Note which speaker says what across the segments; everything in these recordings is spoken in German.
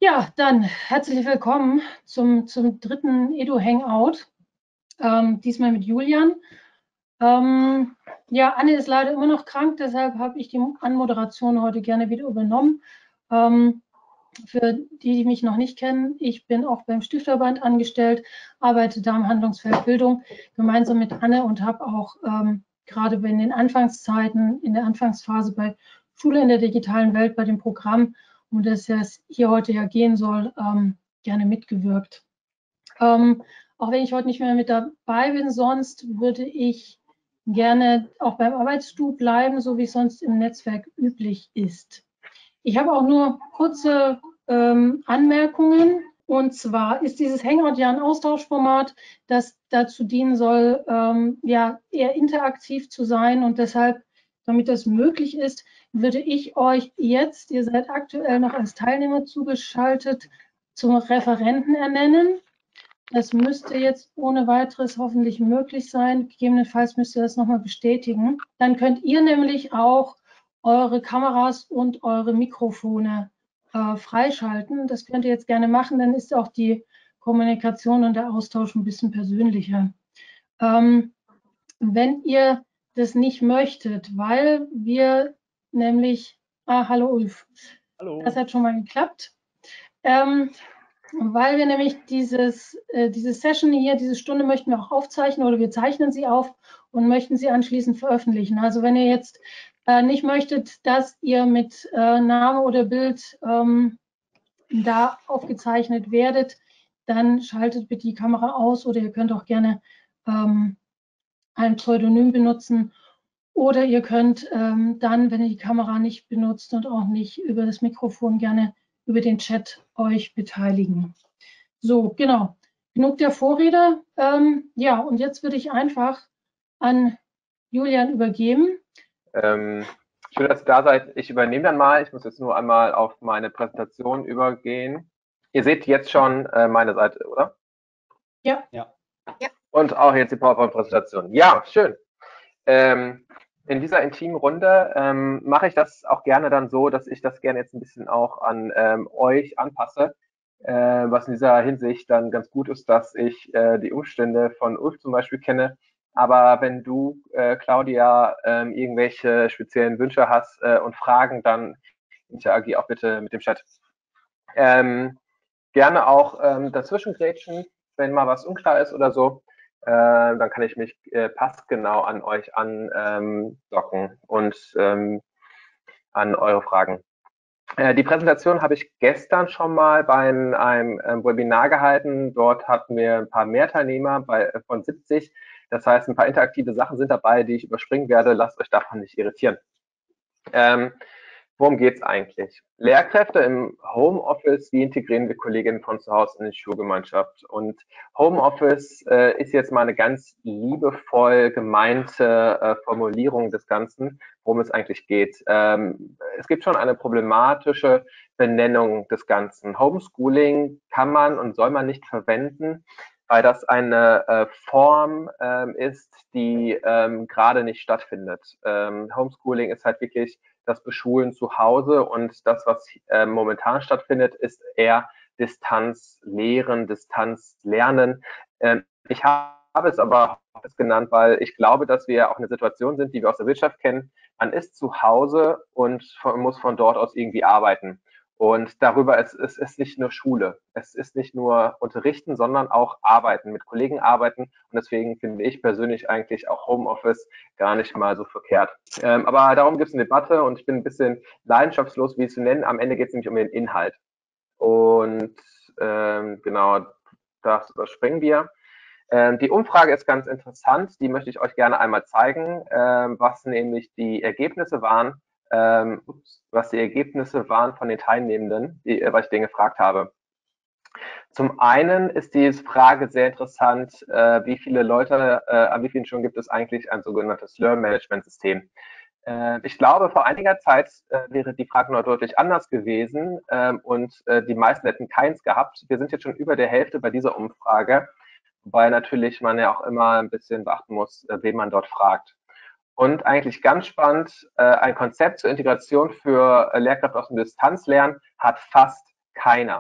Speaker 1: Ja, dann herzlich willkommen zum dritten Edu-Hangout, diesmal mit Julian. Ja, Anne ist leider immer noch krank, deshalb habe ich die Anmoderation heute gerne wieder übernommen. Für die, die mich noch nicht kennen, ich bin auch beim Stifterband angestellt, arbeite da im Handlungsfeld Bildung gemeinsam mit Anne und habe auch gerade in den Anfangszeiten, in der Anfangsphase bei Schule in der digitalen Welt, bei dem Programm, um das es hier heute ja gehen soll, gerne mitgewirkt. Auch wenn ich heute nicht mehr mit dabei bin, sonst würde ich gerne auch beim Arbeitsstuhl bleiben, so wie es sonst im Netzwerk üblich ist. Ich habe auch nur kurze Anmerkungen. Und zwar ist dieses Hangout ja ein Austauschformat, das dazu dienen soll, ja, eher interaktiv zu sein. Und deshalb, damit das möglich ist, würde ich euch jetzt, ihr seid aktuell noch als Teilnehmer zugeschaltet, zum Referenten ernennen. Das müsste jetzt ohne weiteres hoffentlich möglich sein. Gegebenenfalls müsst ihr das nochmal bestätigen. Dann könnt ihr nämlich auch eure Kameras und eure Mikrofone freischalten. Das könnt ihr jetzt gerne machen, dann ist auch die Kommunikation und der Austausch ein bisschen persönlicher. Wenn ihr das nicht möchtet, weil wir nämlich, hallo Ulf,
Speaker 2: Hallo.
Speaker 1: das hat schon mal geklappt. Weil wir nämlich diese Session hier, diese Stunde möchten wir auch aufzeichnen oder wir zeichnen sie auf und möchten sie anschließend veröffentlichen. Also wenn ihr jetzt nicht möchtet, dass ihr mit Name oder Bild da aufgezeichnet werdet, dann schaltet bitte die Kamera aus oder ihr könnt auch gerne ein Pseudonym benutzen oder ihr könnt dann, wenn ihr die Kamera nicht benutzt und auch nicht über das Mikrofon, gerne über den Chat euch beteiligen. So, genau. Genug der Vorrede. Ja, und jetzt würde ich einfach an Julian übergeben.
Speaker 2: Schön, dass ihr da seid. Ich übernehme dann mal. Ich muss jetzt nur einmal auf meine Präsentation übergehen. Ihr seht jetzt schon meine Seite, oder?
Speaker 1: Ja.
Speaker 2: Und auch jetzt die PowerPoint-Präsentation. Ja, schön. In dieser intimen Runde mache ich das auch gerne dann so, dass ich das gerne jetzt ein bisschen auch an euch anpasse. Was in dieser Hinsicht dann ganz gut ist, dass ich die Umstände von Ulf zum Beispiel kenne. Aber wenn du, Claudia, irgendwelche speziellen Wünsche hast und Fragen, dann interagier auch bitte mit dem Chat. Gerne auch dazwischen grätschen, wenn mal was unklar ist oder so. Dann kann ich mich passgenau an euch andocken und an eure Fragen. Die Präsentation habe ich gestern schon mal bei einem Webinar gehalten. Dort hatten wir ein paar mehr Teilnehmer von 70. Das heißt, ein paar interaktive Sachen sind dabei, die ich überspringen werde. Lasst euch davon nicht irritieren. Worum geht es eigentlich? Lehrkräfte im Homeoffice, wie integrieren wir Kolleginnen von zu Hause in die Schulgemeinschaft? Und Homeoffice ist jetzt mal eine ganz liebevoll gemeinte Formulierung des Ganzen, worum es eigentlich geht. Es gibt schon eine problematische Benennung des Ganzen. Homeschooling kann man und soll man nicht verwenden, weil das eine Form ist, die gerade nicht stattfindet. Homeschooling ist halt wirklich das Beschulen zu Hause und das, was momentan stattfindet, ist eher Distanzlehren, Distanzlernen. Ich habe es aber genannt, weil ich glaube, dass wir auch eine Situation sind, die wir aus der Wirtschaft kennen. Man ist zu Hause und muss von dort aus irgendwie arbeiten. Und darüber, es ist nicht nur Schule, es ist nicht nur Unterrichten, sondern auch Arbeiten, mit Kollegen arbeiten. Und deswegen finde ich persönlich eigentlich auch Homeoffice gar nicht mal so verkehrt. Aber darum gibt es eine Debatte und ich bin ein bisschen leidenschaftslos, wie es zu nennen. Am Ende geht es nämlich um den Inhalt. Und genau, das überspringen wir. Die Umfrage ist ganz interessant, die möchte ich euch gerne einmal zeigen, was nämlich die Ergebnisse waren, was die Ergebnisse waren von den Teilnehmenden, was ich denen gefragt habe. Zum einen ist diese Frage sehr interessant, wie viele Leute, an wie vielen Schulen gibt es eigentlich ein sogenanntes Learn-Management-System? Ich glaube, vor einiger Zeit wäre die Frage noch deutlich anders gewesen und die meisten hätten keins gehabt. Wir sind jetzt schon über der Hälfte bei dieser Umfrage, wobei natürlich man ja auch immer ein bisschen beachten muss, wen man dort fragt. Und eigentlich ganz spannend, ein Konzept zur Integration für Lehrkräfte aus dem Distanzlernen hat fast keiner.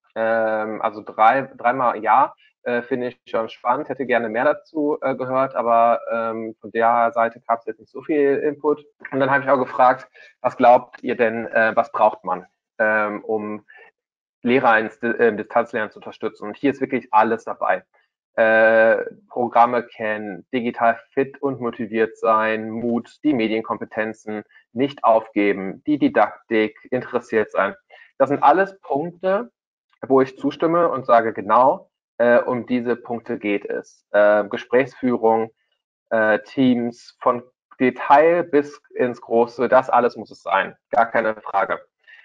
Speaker 2: Also dreimal ja, finde ich schon spannend, hätte gerne mehr dazu gehört, aber von der Seite gab es jetzt nicht so viel Input. Und dann habe ich auch gefragt, was glaubt ihr denn, was braucht man, um Lehrer im Distanzlernen zu unterstützen? Und hier ist wirklich alles dabei. Programme kennen, digital fit und motiviert sein, Mut, die Medienkompetenzen, nicht aufgeben, die Didaktik, interessiert sein. Das sind alles Punkte, wo ich zustimme und sage, genau, um diese Punkte geht es. Gesprächsführung, Teams, von Detail bis ins Große, das alles muss es sein. Gar keine Frage.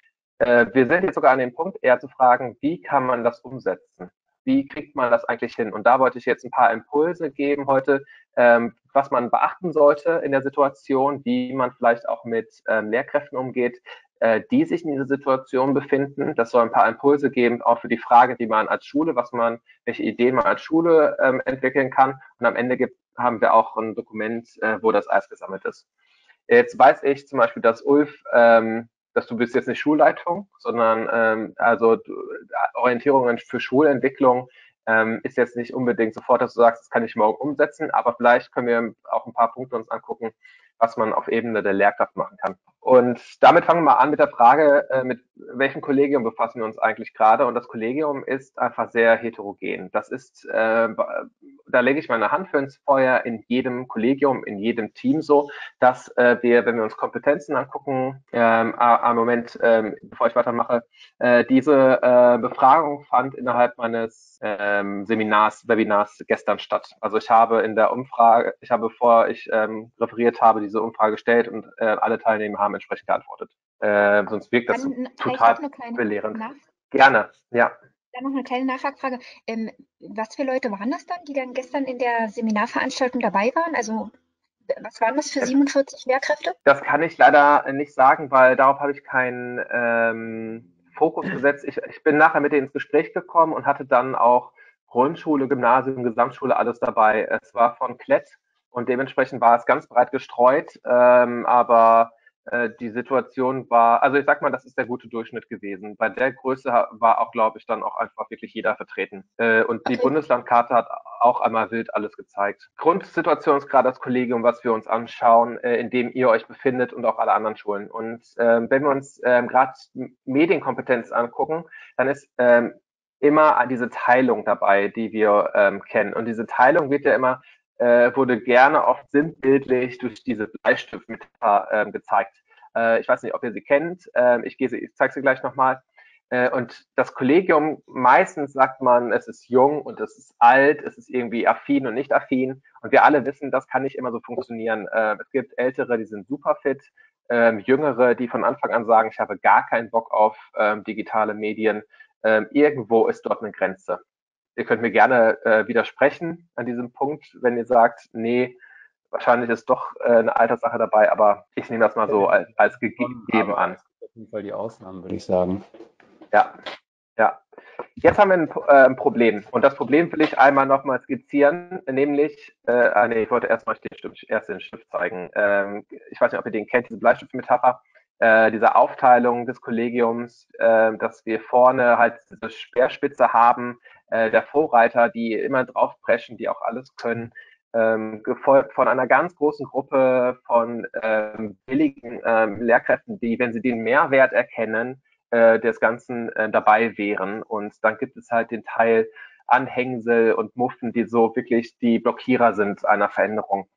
Speaker 2: Wir sind jetzt sogar an dem Punkt, eher zu fragen, wie kann man das umsetzen? Wie kriegt man das eigentlich hin? Und da wollte ich jetzt ein paar Impulse geben heute, was man beachten sollte in der Situation, wie man vielleicht auch mit Lehrkräften umgeht, die sich in dieser Situation befinden. Das soll ein paar Impulse geben, auch für die Frage, wie man als Schule, welche Ideen man als Schule entwickeln kann. Und am Ende haben wir auch ein Dokument, wo das alles gesammelt ist. Jetzt weiß ich zum Beispiel, dass Ulf, dass du bist jetzt nicht Schulleitung, sondern Orientierungen für Schulentwicklung ist jetzt nicht unbedingt sofort, dass du sagst, das kann ich morgen umsetzen, aber vielleicht können wir auch ein paar Punkte uns angucken, was man auf Ebene der Lehrkraft machen kann. Und damit fangen wir mal an mit der Frage, mit welchem Kollegium befassen wir uns eigentlich gerade? Und das Kollegium ist einfach sehr heterogen. Das ist, da lege ich meine Hand für ins Feuer, in jedem Kollegium, in jedem Team so, dass wir, wenn wir uns Kompetenzen angucken, Moment, bevor ich weitermache, diese Befragung fand innerhalb meines Webinars gestern statt. Also ich habe in der Umfrage, bevor ich referiert habe, diese Umfrage gestellt und alle Teilnehmer haben entsprechend geantwortet. Sonst wirkt das total belehrend. Gerne, ja.
Speaker 3: Dann noch eine kleine Nachfrage. Was für Leute waren das dann, die dann gestern in der Seminarveranstaltung dabei waren? Also was waren das für 47 Lehrkräfte?
Speaker 2: Das kann ich leider nicht sagen, weil darauf habe ich keinen Fokus gesetzt. Ich bin nachher mit denen ins Gespräch gekommen und hatte dann auch Grundschule, Gymnasium, Gesamtschule, alles dabei. Es war von Klett und dementsprechend war es ganz breit gestreut, aber die Situation war, also ich sag mal, das ist der gute Durchschnitt gewesen. Bei der Größe war auch, glaube ich, dann auch einfach wirklich jeder vertreten. Und die Bundeslandkarte hat auch einmal wild alles gezeigt. Grundsituation ist gerade das Kollegium, was wir uns anschauen, in dem ihr euch befindet und auch alle anderen Schulen. Und wenn wir uns gerade Medienkompetenz angucken, dann ist immer diese Teilung dabei, die wir kennen. Und diese Teilung wird ja immer wurde gerne oft sinnbildlich durch diese Bleistiftmetapher gezeigt. Ich weiß nicht, ob ihr sie kennt. Ich zeige sie gleich nochmal. Und das Kollegium, meistens sagt man, es ist jung und es ist alt, es ist irgendwie affin und nicht affin. Und wir alle wissen, das kann nicht immer so funktionieren. Es gibt Ältere, die sind super fit, Jüngere, die von Anfang an sagen, ich habe gar keinen Bock auf digitale Medien. Irgendwo ist dort eine Grenze. Ihr könnt mir gerne widersprechen an diesem Punkt, wenn ihr sagt, nee, wahrscheinlich ist doch eine Alterssache dabei, aber ich nehme das mal so als gegeben an.
Speaker 4: Das ist auf jeden Fall die Ausnahmen, würde ich sagen.
Speaker 2: Ja, ja. Jetzt haben wir ein Problem. Und das Problem will ich einmal nochmal skizzieren, nämlich, ich wollte erst den Stift zeigen. Ich weiß nicht, ob ihr den kennt, diese Bleistiftmetapher. Diese Aufteilung des Kollegiums, dass wir vorne halt diese Speerspitze haben, der Vorreiter, die immer draufpreschen, die auch alles können, gefolgt von einer ganz großen Gruppe von billigen Lehrkräften, die, wenn sie den Mehrwert erkennen, des Ganzen dabei wären. Und dann gibt es halt den Teil Anhängsel und Muffen, die so wirklich die Blockierer sind einer Veränderung.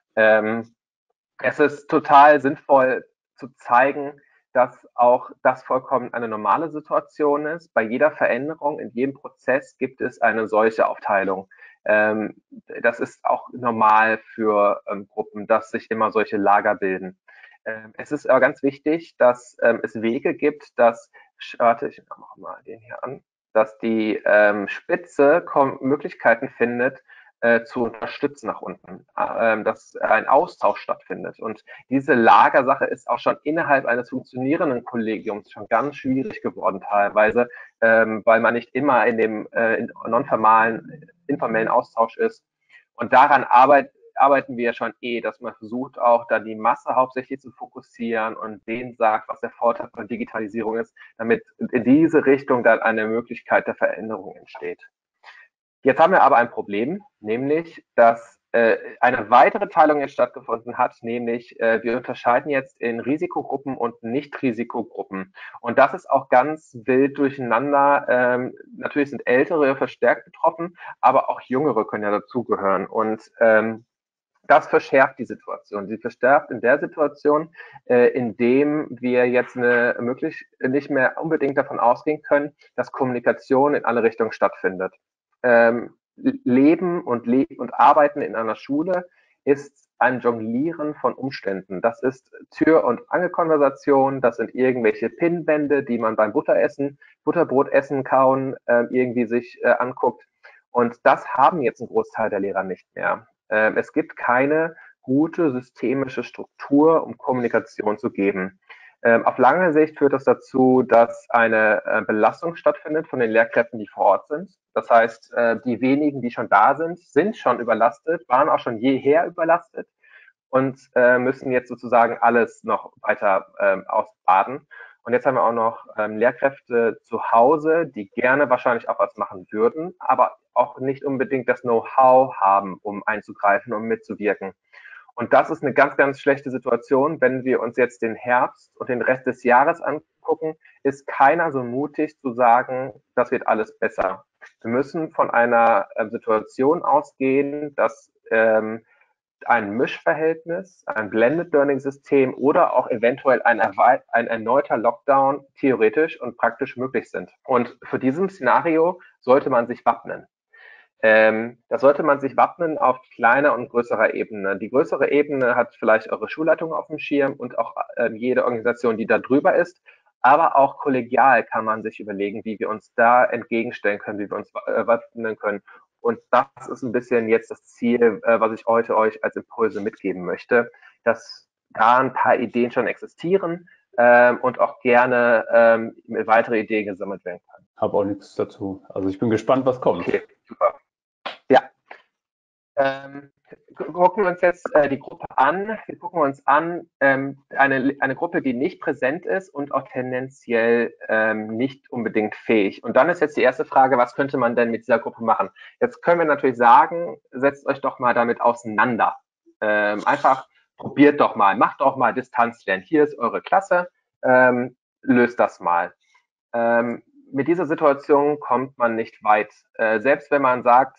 Speaker 2: Es ist total sinnvoll zu zeigen, dass auch das vollkommen eine normale Situation ist. Bei jeder Veränderung, in jedem Prozess gibt es eine solche Aufteilung. Das ist auch normal für Gruppen, dass sich immer solche Lager bilden. Es ist aber ganz wichtig, dass es Wege gibt, dass, warte, ich mache mal den hier an, dass die Spitze Möglichkeiten findet, zu unterstützen nach unten, dass ein Austausch stattfindet. Und diese Lagersache ist auch schon innerhalb eines funktionierenden Kollegiums schon ganz schwierig geworden teilweise, weil man nicht immer in dem informellen Austausch ist. Und daran arbeiten wir ja schon dass man versucht auch da die Masse hauptsächlich zu fokussieren und denen sagt, was der Vorteil von Digitalisierung ist, damit in diese Richtung dann eine Möglichkeit der Veränderung entsteht. Jetzt haben wir aber ein Problem, nämlich, dass eine weitere Teilung jetzt stattgefunden hat, nämlich wir unterscheiden jetzt in Risikogruppen und Nicht-Risikogruppen. Und das ist auch ganz wild durcheinander. Natürlich sind Ältere verstärkt betroffen, aber auch Jüngere können ja dazugehören. Und das verschärft die Situation. Sie verschärft in der Situation, indem wir jetzt nicht mehr unbedingt davon ausgehen können, dass Kommunikation in alle Richtungen stattfindet. Leben und Arbeiten in einer Schule ist ein Jonglieren von Umständen. Das ist Tür- und Angelkonversation, das sind irgendwelche Pinnwände, die man beim Butterbrotessen kauen, irgendwie sich anguckt. Und das haben jetzt ein Großteil der Lehrer nicht mehr. Es gibt keine gute systemische Struktur, um Kommunikation zu geben. Auf lange Sicht führt das dazu, dass eine Belastung stattfindet von den Lehrkräften, die vor Ort sind. Das heißt, die wenigen, die schon da sind schon überlastet, waren auch schon jeher überlastet und müssen jetzt sozusagen alles noch weiter ausbaden. Und jetzt haben wir auch noch Lehrkräfte zu Hause, die gerne wahrscheinlich auch was machen würden, aber auch nicht unbedingt das Know-how haben, um einzugreifen, um mitzuwirken. Und das ist eine ganz, ganz schlechte Situation. Wenn wir uns jetzt den Herbst und den Rest des Jahres angucken, ist keiner so mutig zu sagen, das wird alles besser. Wir müssen von einer Situation ausgehen, dass ein Mischverhältnis, ein Blended Learning System oder auch eventuell ein erneuter Lockdown theoretisch und praktisch möglich sind. Und für diesem Szenario sollte man sich wappnen. Da sollte man sich wappnen auf kleiner und größerer Ebene. Die größere Ebene hat vielleicht eure Schulleitung auf dem Schirm und auch jede Organisation, die da drüber ist. Aber auch kollegial kann man sich überlegen, wie wir uns da entgegenstellen können, wie wir uns wappnen können. Und das ist ein bisschen jetzt das Ziel, was ich heute euch als Impulse mitgeben möchte, dass da ein paar Ideen schon existieren und auch gerne weitere Ideen gesammelt werden können.
Speaker 4: Habe auch nichts dazu. Also ich bin gespannt, was kommt.
Speaker 2: Okay, super. Ja. Gucken wir uns jetzt die Gruppe an. Wir gucken uns an eine Gruppe, die nicht präsent ist und auch tendenziell nicht unbedingt fähig. Und dann ist jetzt die erste Frage, was könnte man denn mit dieser Gruppe machen? Jetzt können wir natürlich sagen, setzt euch doch mal damit auseinander. Einfach probiert doch mal, macht doch mal Distanzlernen. Hier ist eure Klasse, löst das mal. Mit dieser Situation kommt man nicht weit. Selbst wenn man sagt,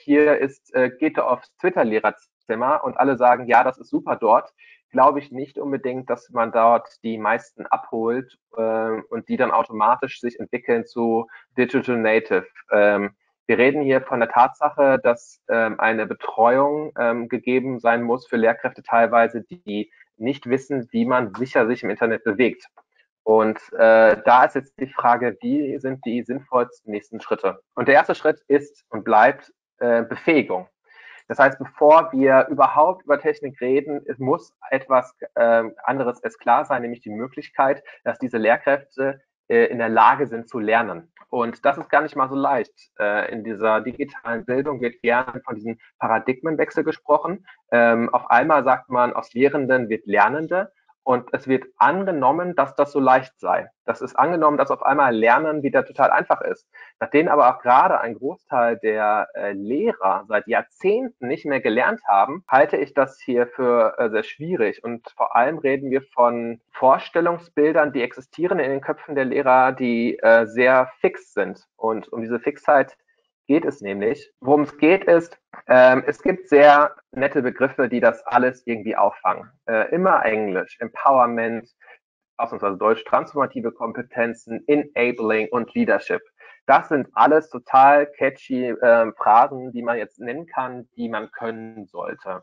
Speaker 2: geht aufs Twitter-Lehrerzimmer und alle sagen, ja, das ist super dort, glaube ich nicht unbedingt, dass man dort die meisten abholt und die dann automatisch sich entwickeln zu Digital Native. Wir reden hier von der Tatsache, dass eine Betreuung gegeben sein muss für Lehrkräfte teilweise, die nicht wissen, wie man sicher sich im Internet bewegt. Und da ist jetzt die Frage, wie sind die sinnvollsten nächsten Schritte? Und der erste Schritt ist und bleibt Befähigung. Das heißt, bevor wir überhaupt über Technik reden, es muss etwas anderes erst klar sein, nämlich die Möglichkeit, dass diese Lehrkräfte in der Lage sind zu lernen. Und das ist gar nicht mal so leicht. In dieser digitalen Bildung wird gerne von diesem Paradigmenwechsel gesprochen. Auf einmal sagt man, aus Lehrenden wird Lernende. Und es wird angenommen, dass das so leicht sei. Das ist angenommen, dass auf einmal Lernen wieder total einfach ist. Nachdem aber auch gerade ein Großteil der Lehrer seit Jahrzehnten nicht mehr gelernt haben, halte ich das hier für sehr schwierig. Und vor allem reden wir von Vorstellungsbildern, die existieren in den Köpfen der Lehrer, die sehr fix sind. Und um diese Fixheit geht es nämlich. Worum es geht ist, es gibt sehr nette Begriffe, die das alles irgendwie auffangen. Immer Englisch, Empowerment, ausnahmsweise Deutsch, transformative Kompetenzen, Enabling und Leadership. Das sind alles total catchy Phrasen, die man jetzt nennen kann, die man können sollte.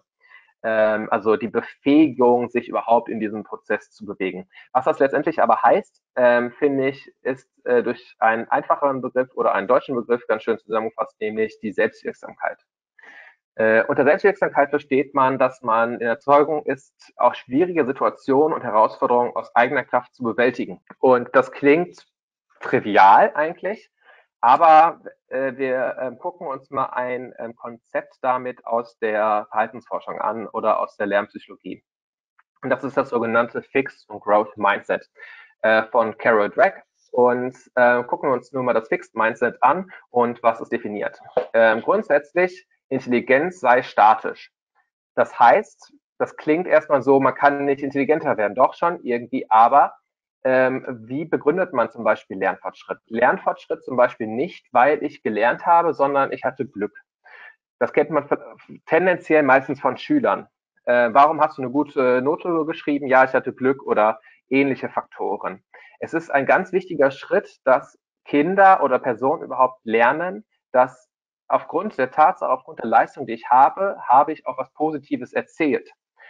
Speaker 2: Also die Befähigung, sich überhaupt in diesem Prozess zu bewegen. Was das letztendlich aber heißt, finde ich, ist durch einen einfacheren Begriff oder einen deutschen Begriff ganz schön zusammengefasst, nämlich die Selbstwirksamkeit. Unter Selbstwirksamkeit versteht man, dass man in der Erzeugung ist, auch schwierige Situationen und Herausforderungen aus eigener Kraft zu bewältigen. Und das klingt trivial eigentlich, Aber wir gucken uns mal ein Konzept damit aus der Verhaltensforschung an oder aus der Lernpsychologie. Und das ist das sogenannte Fixed und Growth Mindset von Carol Dweck. Und gucken wir uns nur mal das Fixed Mindset an und was es definiert. Grundsätzlich, Intelligenz sei statisch. Das heißt, das klingt erstmal so, man kann nicht intelligenter werden. Doch schon irgendwie, aber wie begründet man zum Beispiel Lernfortschritt? Lernfortschritt zum Beispiel nicht, weil ich gelernt habe, sondern ich hatte Glück. Das kennt man tendenziell meistens von Schülern. Warum hast du eine gute Note geschrieben? Ja, ich hatte Glück oder ähnliche Faktoren. Es ist ein ganz wichtiger Schritt, dass Kinder oder Personen überhaupt lernen, dass aufgrund der Tatsache, aufgrund der Leistung, die ich habe ich auch was Positives erzählt.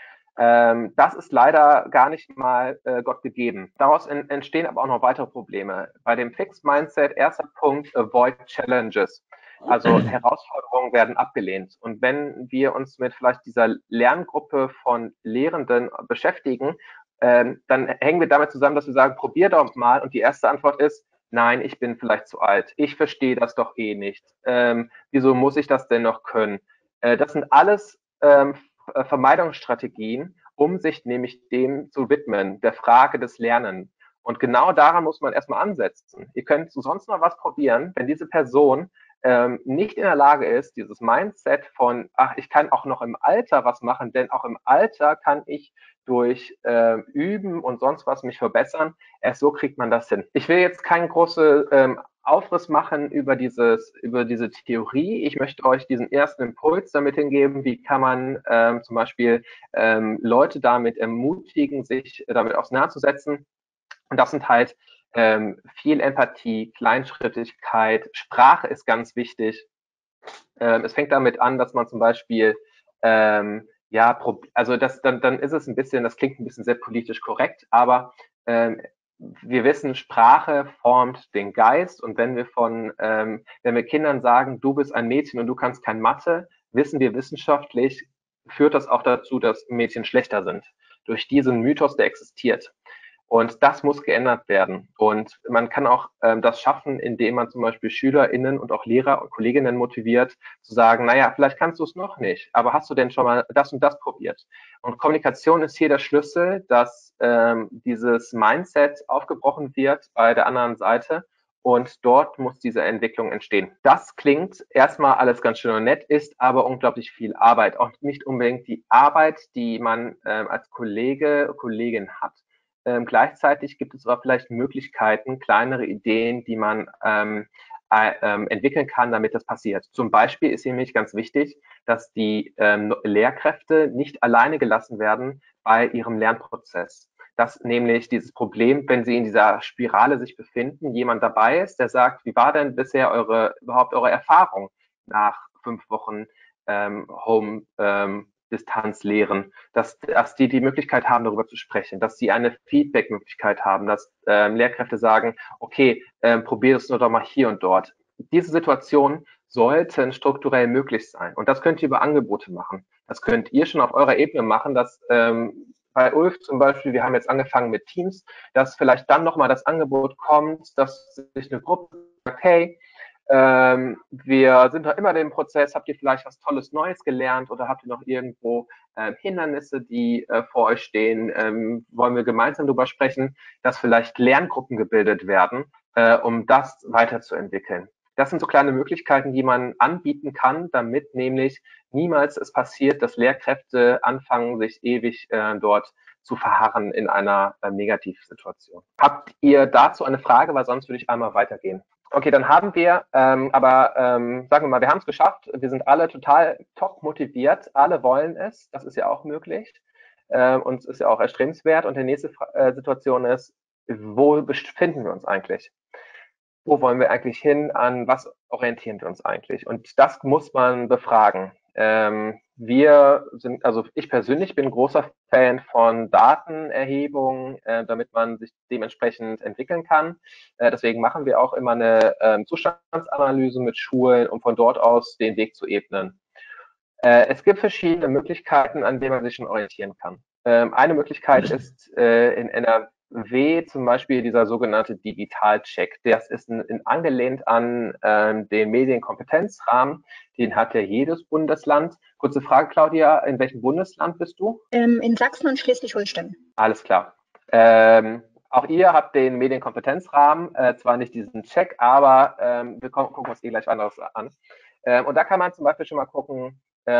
Speaker 2: Das ist leider gar nicht mal Gott gegeben. Daraus entstehen aber auch noch weitere Probleme. Bei dem Fixed Mindset, erster Punkt, avoid challenges. Also Herausforderungen werden abgelehnt. Und wenn wir uns mit vielleicht dieser Lerngruppe von Lehrenden beschäftigen, dann hängen wir damit zusammen, dass wir sagen, probier doch mal. Und die erste Antwort ist, nein, ich bin vielleicht zu alt. Ich verstehe das doch eh nicht. Wieso muss ich das denn noch können? Das sind alles Vermeidungsstrategien, um sich nämlich dem zu widmen, der Frage des Lernens. Und genau daran muss man erstmal ansetzen. Ihr könnt sonst noch was probieren, wenn diese Person nicht in der Lage ist, dieses Mindset von, ach, ich kann auch noch im Alter was machen, denn auch im Alter kann ich durch Üben und sonst was mich verbessern. Erst so kriegt man das hin. Ich will jetzt keinen großen Aufriss machen über diese Theorie. Ich möchte euch diesen ersten Impuls damit hingeben, wie kann man zum Beispiel Leute damit ermutigen, sich damit auseinanderzusetzen. Und das sind halt viel Empathie, Kleinschrittigkeit, Sprache ist ganz wichtig. Es fängt damit an, dass man zum Beispiel ja, also dann ist es ein bisschen, das klingt ein bisschen sehr politisch korrekt, aber wir wissen, Sprache formt den Geist und wenn wir Kindern sagen, du bist ein Mädchen und du kannst kein Mathe, wissen wir wissenschaftlich, führt das auch dazu, dass Mädchen schlechter sind. Durch diesen Mythos, der existiert. Und das muss geändert werden. Und man kann auch das schaffen, indem man zum Beispiel SchülerInnen und auch Lehrer und Kolleginnen motiviert, zu sagen, naja, vielleicht kannst du es noch nicht, aber hast du denn schon mal das und das probiert? Und Kommunikation ist hier der Schlüssel, dass dieses Mindset aufgebrochen wird bei der anderen Seite. Und dort muss diese Entwicklung entstehen. Das klingt erstmal alles ganz schön und nett, ist aber unglaublich viel Arbeit. Auch nicht unbedingt die Arbeit, die man als Kollegin hat. Gleichzeitig gibt es aber vielleicht Möglichkeiten, kleinere Ideen, die man entwickeln kann, damit das passiert. Zum Beispiel ist nämlich ganz wichtig, dass die Lehrkräfte nicht alleine gelassen werden bei ihrem Lernprozess. Dass nämlich dieses Problem, wenn sie in dieser Spirale sich befinden, jemand dabei ist, der sagt, wie war denn bisher überhaupt eure Erfahrung nach 5 Wochen Home Distanz lehren, dass die Möglichkeit haben, darüber zu sprechen, dass sie eine Feedback-Möglichkeit haben, dass Lehrkräfte sagen, okay, probier es nur doch mal hier und dort. Diese Situationen sollten strukturell möglich sein. Und das könnt ihr über Angebote machen. Das könnt ihr schon auf eurer Ebene machen, dass bei Ulf zum Beispiel, wir haben jetzt angefangen mit Teams, dass vielleicht dann nochmal das Angebot kommt, dass sich eine Gruppe sagt, hey, wir sind noch immer in dem Prozess, habt ihr vielleicht was Tolles Neues gelernt oder habt ihr noch irgendwo Hindernisse, die vor euch stehen, wollen wir gemeinsam darüber sprechen, dass vielleicht Lerngruppen gebildet werden, um das weiterzuentwickeln. Das sind so kleine Möglichkeiten, die man anbieten kann, damit nämlich niemals es passiert, dass Lehrkräfte anfangen, sich ewig dort zu verharren in einer Negativsituation. Habt ihr dazu eine Frage, weil sonst würde ich einmal weitergehen. Okay, dann haben wir, sagen wir mal, wir haben es geschafft. Wir sind alle total top motiviert. Alle wollen es. Das ist ja auch möglich. Und es ist ja auch erstrebenswert. Und die nächste Situation ist, wo befinden wir uns eigentlich? Wo wollen wir eigentlich hin? An was orientieren wir uns eigentlich? Und das muss man befragen. Ich persönlich bin großer Fan von Datenerhebung, damit man sich dementsprechend entwickeln kann. Deswegen machen wir auch immer eine Zustandsanalyse mit Schulen, um von dort aus den Weg zu ebnen. Es gibt verschiedene Möglichkeiten, an denen man sich schon orientieren kann. Eine Möglichkeit ist, in W zum Beispiel dieser sogenannte Digitalcheck. Das ist angelehnt an den Medienkompetenzrahmen. Den hat ja jedes Bundesland. Kurze Frage, Claudia, in welchem Bundesland bist du?
Speaker 3: In Sachsen und Schleswig-Holstein.
Speaker 2: Alles klar. Auch ihr habt den Medienkompetenzrahmen, zwar nicht diesen Check, aber wir gucken uns gleich anderes an. Und da kann man zum Beispiel schon mal gucken,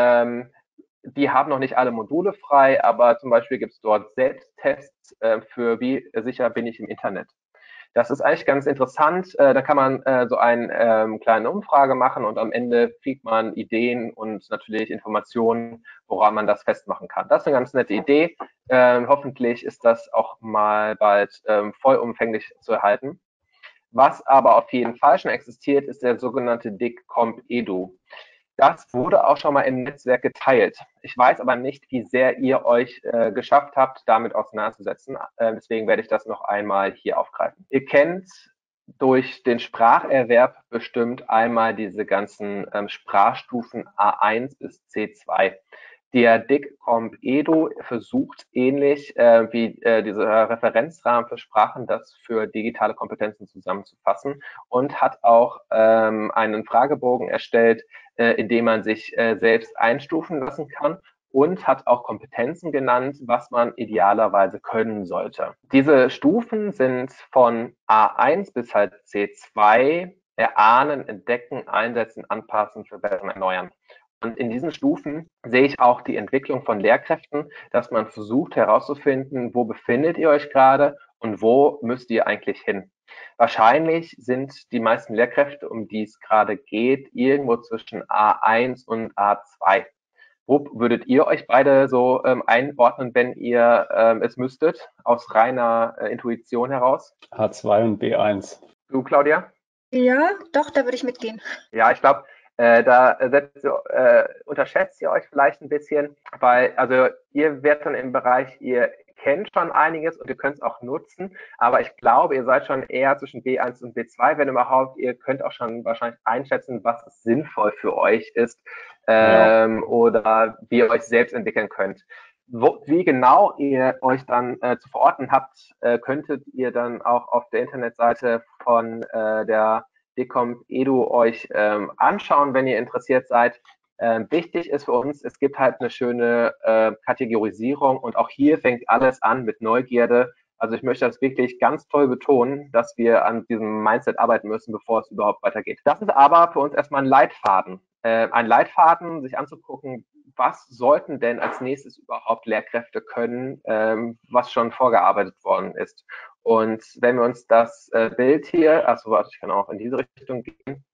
Speaker 2: die haben noch nicht alle Module frei, aber zum Beispiel gibt es dort Selbsttests für wie sicher bin ich im Internet. Das ist eigentlich ganz interessant. Da kann man so eine kleine Umfrage machen und am Ende kriegt man Ideen und natürlich Informationen, woran man das festmachen kann. Das ist eine ganz nette Idee. Hoffentlich ist das auch mal bald vollumfänglich zu erhalten. Was aber auf jeden Fall schon existiert, ist der sogenannte DICCOMP-Edu. Das wurde auch schon mal im Netzwerk geteilt. Ich weiß aber nicht, wie sehr ihr euch geschafft habt, damit auseinanderzusetzen. Deswegen werde ich das noch einmal hier aufgreifen. Ihr kennt durch den Spracherwerb bestimmt einmal diese ganzen Sprachstufen A1 bis C2. Der DICCOMP-Edu versucht ähnlich wie dieser Referenzrahmen für Sprachen, das für digitale Kompetenzen zusammenzufassen und hat auch einen Fragebogen erstellt, in dem man sich selbst einstufen lassen kann und hat auch Kompetenzen genannt, was man idealerweise können sollte. Diese Stufen sind von A1 bis halt C2, erahnen, entdecken, einsetzen, anpassen, verbessern, erneuern. Und in diesen Stufen sehe ich auch die Entwicklung von Lehrkräften, dass man versucht herauszufinden, wo befindet ihr euch gerade und wo müsst ihr eigentlich hin. Wahrscheinlich sind die meisten Lehrkräfte, um die es gerade geht, irgendwo zwischen A1 und A2. Wo würdet ihr euch beide so einordnen, wenn ihr es müsstet, aus reiner Intuition heraus?
Speaker 4: H2 und B1.
Speaker 2: Du, Claudia?
Speaker 3: Ja, doch, da würde ich mitgehen.
Speaker 2: Ja, ich glaube, da unterschätzt ihr euch vielleicht ein bisschen, weil also ihr werdet dann im Bereich, ihr kennt schon einiges und ihr könnt es auch nutzen, aber ich glaube, ihr seid schon eher zwischen B1 und B2, wenn überhaupt. Ihr könnt auch schon wahrscheinlich einschätzen, was sinnvoll für euch ist oder wie ihr euch selbst entwickeln könnt. Wie genau ihr euch dann zu verorten habt, könntet ihr dann auch auf der Internetseite von der DICCOMP-Edu euch anschauen, wenn ihr interessiert seid. Wichtig ist für uns, es gibt halt eine schöne Kategorisierung und auch hier fängt alles an mit Neugierde. Also ich möchte das wirklich ganz toll betonen, dass wir an diesem Mindset arbeiten müssen, bevor es überhaupt weitergeht. Das ist aber für uns erstmal ein Leitfaden. Ein Leitfaden, sich anzugucken, was sollten denn als nächstes überhaupt Lehrkräfte können, was schon vorgearbeitet worden ist. Und wenn wir uns das Bild hier, also warte, ich kann auch in diese Richtung gehen,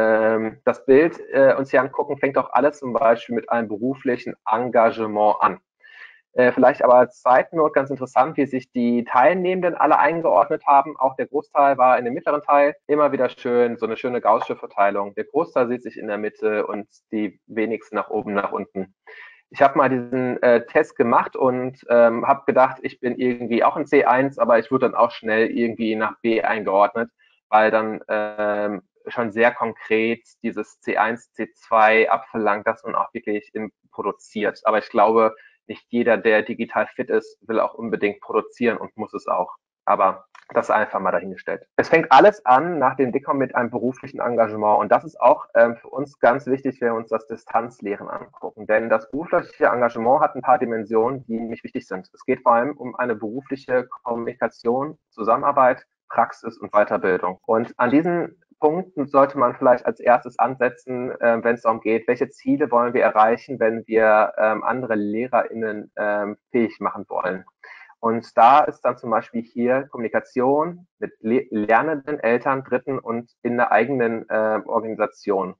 Speaker 2: das Bild uns hier angucken, fängt auch alles zum Beispiel mit einem beruflichen Engagement an. Vielleicht aber als Zeitnot ganz interessant, wie sich die Teilnehmenden alle eingeordnet haben. Auch der Großteil war in dem mittleren Teil. Immer wieder schön, so eine schöne gaußsche Verteilung. Der Großteil sieht sich in der Mitte und die wenigsten nach oben, nach unten. Ich habe mal diesen Test gemacht und habe gedacht, ich bin irgendwie auch in C1, aber ich wurde dann auch schnell irgendwie nach B eingeordnet, weil dann schon sehr konkret dieses C1, C2 abverlangt, dass man auch wirklich produziert. Aber ich glaube, nicht jeder, der digital fit ist, will auch unbedingt produzieren und muss es auch. Aber das einfach mal dahingestellt. Es fängt alles an nach dem DICCOM mit einem beruflichen Engagement. Und das ist auch für uns ganz wichtig, wenn wir uns das Distanzlehren angucken. Denn das berufliche Engagement hat ein paar Dimensionen, die nicht wichtig sind. Es geht vor allem um eine berufliche Kommunikation, Zusammenarbeit, Praxis und Weiterbildung. Und an diesen Punkten sollte man vielleicht als erstes ansetzen, wenn es darum geht, welche Ziele wollen wir erreichen, wenn wir andere LehrerInnen fähig machen wollen. Und da ist dann zum Beispiel hier Kommunikation mit Lernenden, Eltern, Dritten und in der eigenen Organisation.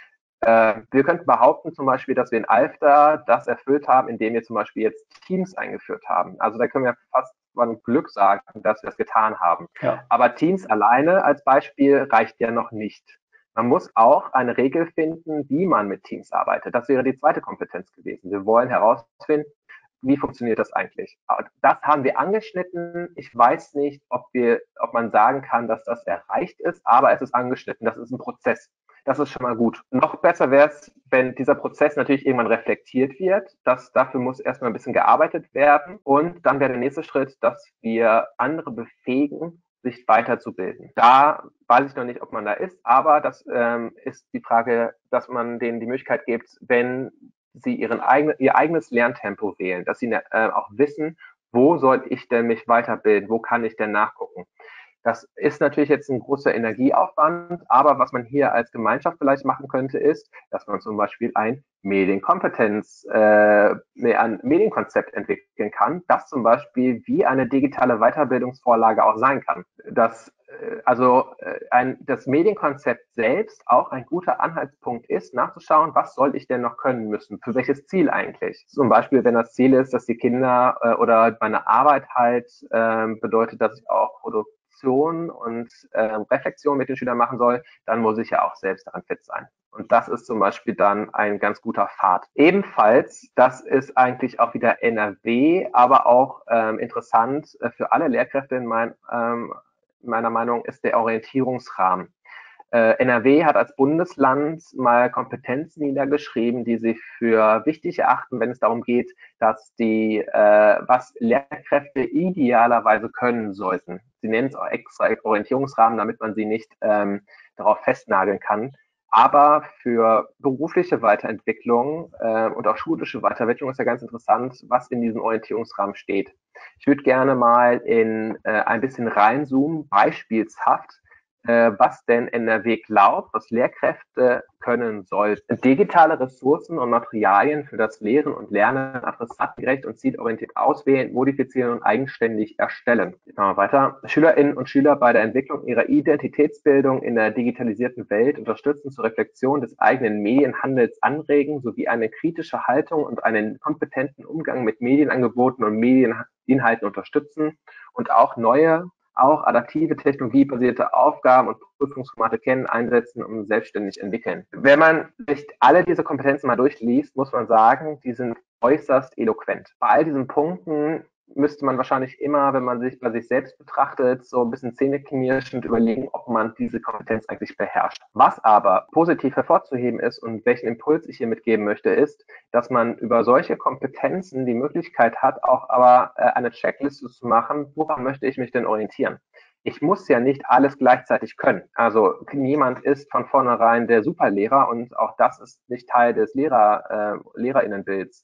Speaker 2: Wir könnten behaupten zum Beispiel, dass wir in Alfter das erfüllt haben, indem wir zum Beispiel jetzt Teams eingeführt haben. Also da können wir fast von Glück sagen, dass wir es getan haben. Ja. Aber Teams alleine als Beispiel reicht ja noch nicht. Man muss auch eine Regel finden, wie man mit Teams arbeitet. Das wäre die zweite Kompetenz gewesen. Wir wollen herausfinden, wie funktioniert das eigentlich? Das haben wir angeschnitten. Ich weiß nicht, ob man sagen kann, dass das erreicht ist, aber es ist angeschnitten. Das ist ein Prozess. Das ist schon mal gut. Noch besser wäre es, wenn dieser Prozess natürlich irgendwann reflektiert wird. Dafür muss erstmal ein bisschen gearbeitet werden. Und dann wäre der nächste Schritt, dass wir andere befähigen, sich weiterzubilden. Da weiß ich noch nicht, ob man da ist, aber das ist die Frage, dass man denen die Möglichkeit gibt, wenn sie ihr eigenes Lerntempo wählen, dass sie auch wissen, wo soll ich denn mich weiterbilden, wo kann ich denn nachgucken. Das ist natürlich jetzt ein großer Energieaufwand, aber was man hier als Gemeinschaft vielleicht machen könnte, ist, dass man zum Beispiel ein Medienkonzept entwickeln kann, das zum Beispiel wie eine digitale Weiterbildungsvorlage auch sein kann. Das Medienkonzept selbst auch ein guter Anhaltspunkt ist, nachzuschauen, was soll ich denn noch können müssen, für welches Ziel eigentlich. Zum Beispiel, wenn das Ziel ist, dass die Kinder oder meine Arbeit halt bedeutet, dass ich auch Produktion und Reflexion mit den Schülern machen soll, dann muss ich ja auch selbst daran fit sein. Und das ist zum Beispiel dann ein ganz guter Pfad. Ebenfalls, das ist eigentlich auch wieder NRW, aber auch interessant für alle Lehrkräfte meiner Meinung ist der Orientierungsrahmen. NRW hat als Bundesland mal Kompetenzen niedergeschrieben, die sie für wichtig erachten, wenn es darum geht, dass was Lehrkräfte idealerweise können sollten. Sie nennen es auch extra Orientierungsrahmen, damit man sie nicht darauf festnageln kann. Aber für berufliche Weiterentwicklung und auch schulische Weiterentwicklung ist ja ganz interessant, was in diesem Orientierungsrahmen steht. Ich würde gerne mal in ein bisschen reinzoomen, beispielshaft, was denn NRW glaubt, was Lehrkräfte können sollten. Digitale Ressourcen und Materialien für das Lehren und Lernen adressatengerecht und zielorientiert auswählen, modifizieren und eigenständig erstellen. Machen wir weiter. Schülerinnen und Schüler bei der Entwicklung ihrer Identitätsbildung in der digitalisierten Welt unterstützen zur Reflexion des eigenen Medienhandels anregen, sowie eine kritische Haltung und einen kompetenten Umgang mit Medienangeboten und Medieninhalten unterstützen und auch adaptive technologiebasierte Aufgaben und Prüfungsformate kennen, einsetzen und selbstständig entwickeln. Wenn man sich alle diese Kompetenzen mal durchliest, muss man sagen, die sind äußerst eloquent. Bei all diesen Punkten müsste man wahrscheinlich immer, wenn man sich bei sich selbst betrachtet, so ein bisschen zähneknirschend überlegen, ob man diese Kompetenz eigentlich beherrscht. Was aber positiv hervorzuheben ist und welchen Impuls ich hier mitgeben möchte, ist, dass man über solche Kompetenzen die Möglichkeit hat, auch aber eine Checkliste zu machen, woran möchte ich mich denn orientieren. Ich muss ja nicht alles gleichzeitig können. Also niemand ist von vornherein der Superlehrer und auch das ist nicht Teil des Lehrerinnenbilds.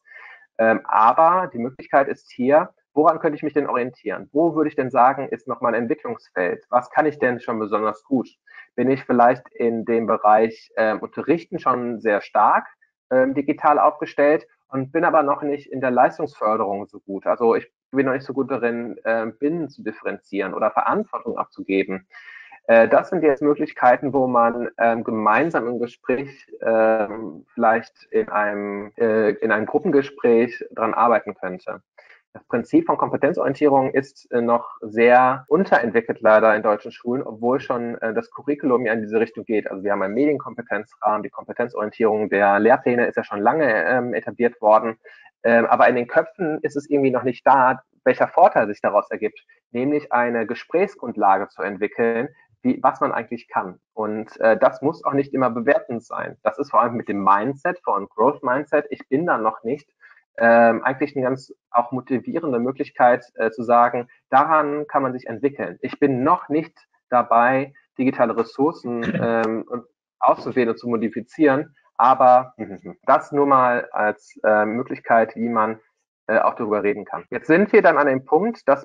Speaker 2: Aber die Möglichkeit ist hier, woran könnte ich mich denn orientieren? Wo würde ich denn sagen, ist noch mein Entwicklungsfeld? Was kann ich denn schon besonders gut? Bin ich vielleicht in dem Bereich Unterrichten schon sehr stark digital aufgestellt und bin aber noch nicht in der Leistungsförderung so gut? Also ich bin noch nicht so gut darin, Binnen zu differenzieren oder Verantwortung abzugeben. Das sind jetzt Möglichkeiten, wo man gemeinsam im Gespräch vielleicht in einem Gruppengespräch dran arbeiten könnte. Das Prinzip von Kompetenzorientierung ist noch sehr unterentwickelt leider in deutschen Schulen, obwohl schon das Curriculum ja in diese Richtung geht. Also wir haben einen Medienkompetenzrahmen, die Kompetenzorientierung der Lehrpläne ist ja schon lange etabliert worden, aber in den Köpfen ist es irgendwie noch nicht da, welcher Vorteil sich daraus ergibt, nämlich eine Gesprächsgrundlage zu entwickeln, was man eigentlich kann. Und das muss auch nicht immer bewertend sein. Das ist vor allem mit dem Mindset, von Growth Mindset, ich bin da noch nicht, eigentlich eine ganz auch motivierende Möglichkeit zu sagen, daran kann man sich entwickeln. Ich bin noch nicht dabei, digitale Ressourcen auszuwählen und zu modifizieren, aber das nur mal als Möglichkeit, wie man auch darüber reden kann. Jetzt sind wir dann an dem Punkt, dass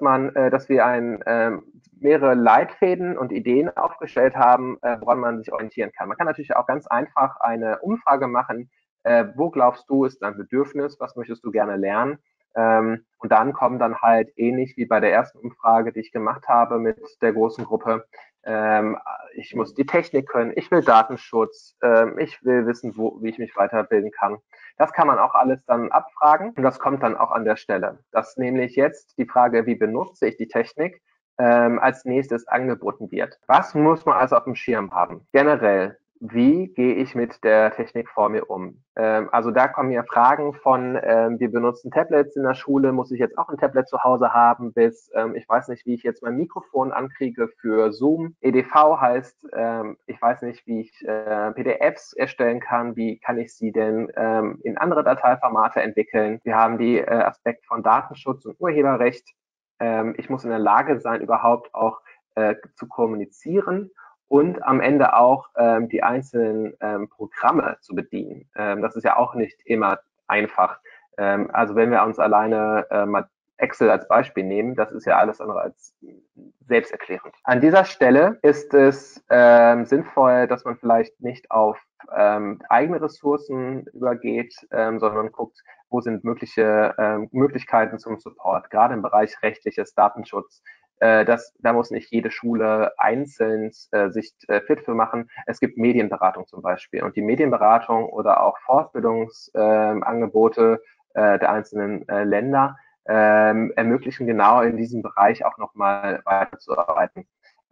Speaker 2: wir mehrere Leitfäden und Ideen aufgestellt haben, woran man sich orientieren kann. Man kann natürlich auch ganz einfach eine Umfrage machen, wo glaubst du, ist dein Bedürfnis, was möchtest du gerne lernen? Und dann kommen dann halt ähnlich wie bei der ersten Umfrage, die ich gemacht habe mit der großen Gruppe, ich muss die Technik können, ich will Datenschutz, ich will wissen, wie ich mich weiterbilden kann. Das kann man auch alles dann abfragen und das kommt dann auch an der Stelle. Das nämlich jetzt die Frage, wie benutze ich die Technik, als nächstes angeboten wird. Was muss man also auf dem Schirm haben? Generell wie gehe ich mit der Technik vor mir um? Also da kommen ja Fragen von, wir benutzen Tablets in der Schule, muss ich jetzt auch ein Tablet zu Hause haben, bis ich weiß nicht, wie ich jetzt mein Mikrofon ankriege für Zoom. EDV heißt, ich weiß nicht, wie ich PDFs erstellen kann, wie kann ich sie denn in andere Dateiformate entwickeln. Wir haben die Aspekt von Datenschutz und Urheberrecht. Ich muss in der Lage sein, überhaupt auch zu kommunizieren und am Ende auch die einzelnen Programme zu bedienen. Das ist ja auch nicht immer einfach. Also wenn wir uns alleine mal Excel als Beispiel nehmen, das ist ja alles andere als selbsterklärend. An dieser Stelle ist es sinnvoll, dass man vielleicht nicht auf eigene Ressourcen übergeht, sondern guckt, wo sind mögliche Möglichkeiten zum Support, gerade im Bereich rechtliches Datenschutz. Da muss nicht jede Schule einzeln sich fit für machen. Es gibt Medienberatung zum Beispiel. Und die Medienberatung oder auch Fortbildungsangebote der einzelnen Länder ermöglichen genau in diesem Bereich auch nochmal weiterzuarbeiten.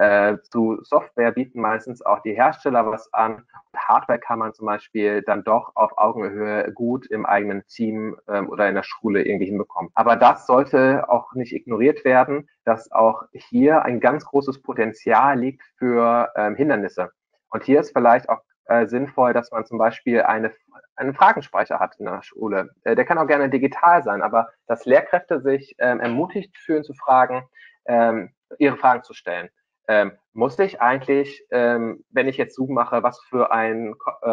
Speaker 2: Zu Software bieten meistens auch die Hersteller was an. Hardware kann man zum Beispiel dann doch auf Augenhöhe gut im eigenen Team oder in der Schule irgendwie hinbekommen. Aber das sollte auch nicht ignoriert werden, dass auch hier ein ganz großes Potenzial liegt für Hindernisse. Und hier ist vielleicht auch sinnvoll, dass man zum Beispiel einen Fragenspeicher hat in der Schule. Der kann auch gerne digital sein, aber dass Lehrkräfte sich ermutigt fühlen zu fragen, ihre Fragen zu stellen. Muss ich eigentlich, wenn ich jetzt Zoom mache, was für ein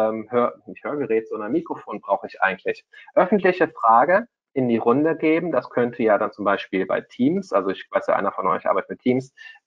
Speaker 2: nicht Hörgerät, sondern Mikrofon brauche ich eigentlich? Öffentliche Frage in die Runde geben, das könnte ja dann zum Beispiel bei Teams, also ich weiß ja, einer von euch arbeitet mit Teams,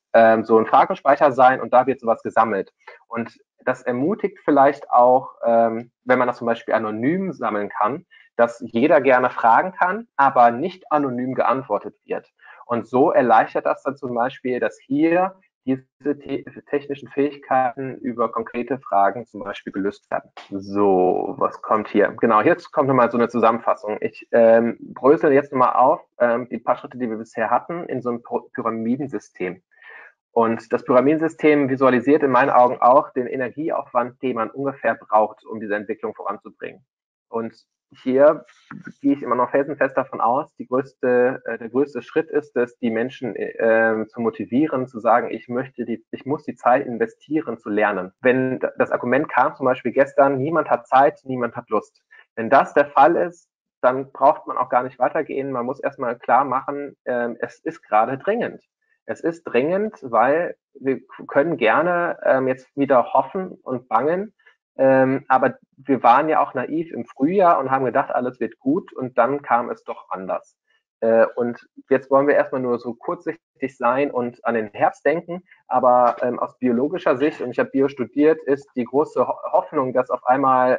Speaker 2: so ein Fragenspeicher sein und da wird sowas gesammelt. Und das ermutigt vielleicht auch, wenn man das zum Beispiel anonym sammeln kann, dass jeder gerne fragen kann, aber nicht anonym geantwortet wird. Und so erleichtert das dann zum Beispiel, dass hier diese technischen Fähigkeiten über konkrete Fragen zum Beispiel gelöst werden. So, was kommt hier? Genau, jetzt kommt nochmal so eine Zusammenfassung. Ich brösel jetzt nochmal auf die paar Schritte, die wir bisher hatten, in so einem Pyramidensystem. Und das Pyramidensystem visualisiert in meinen Augen auch den Energieaufwand, den man ungefähr braucht, um diese Entwicklung voranzubringen. Und hier gehe ich immer noch felsenfest davon aus, der größte Schritt ist es, die Menschen zu motivieren, zu sagen, ich muss die Zeit investieren, zu lernen. Wenn das Argument kam, zum Beispiel gestern, niemand hat Zeit, niemand hat Lust. Wenn das der Fall ist, dann braucht man auch gar nicht weitergehen. Man muss erstmal klar machen, es ist gerade dringend. Es ist dringend, weil wir können gerne jetzt wieder hoffen und bangen, aber wir waren ja auch naiv im Frühjahr und haben gedacht, alles wird gut und dann kam es doch anders. Und jetzt wollen wir erstmal nur so kurzsichtig sein und an den Herbst denken, aber aus biologischer Sicht, und ich habe Bio studiert, ist die große Hoffnung, dass auf einmal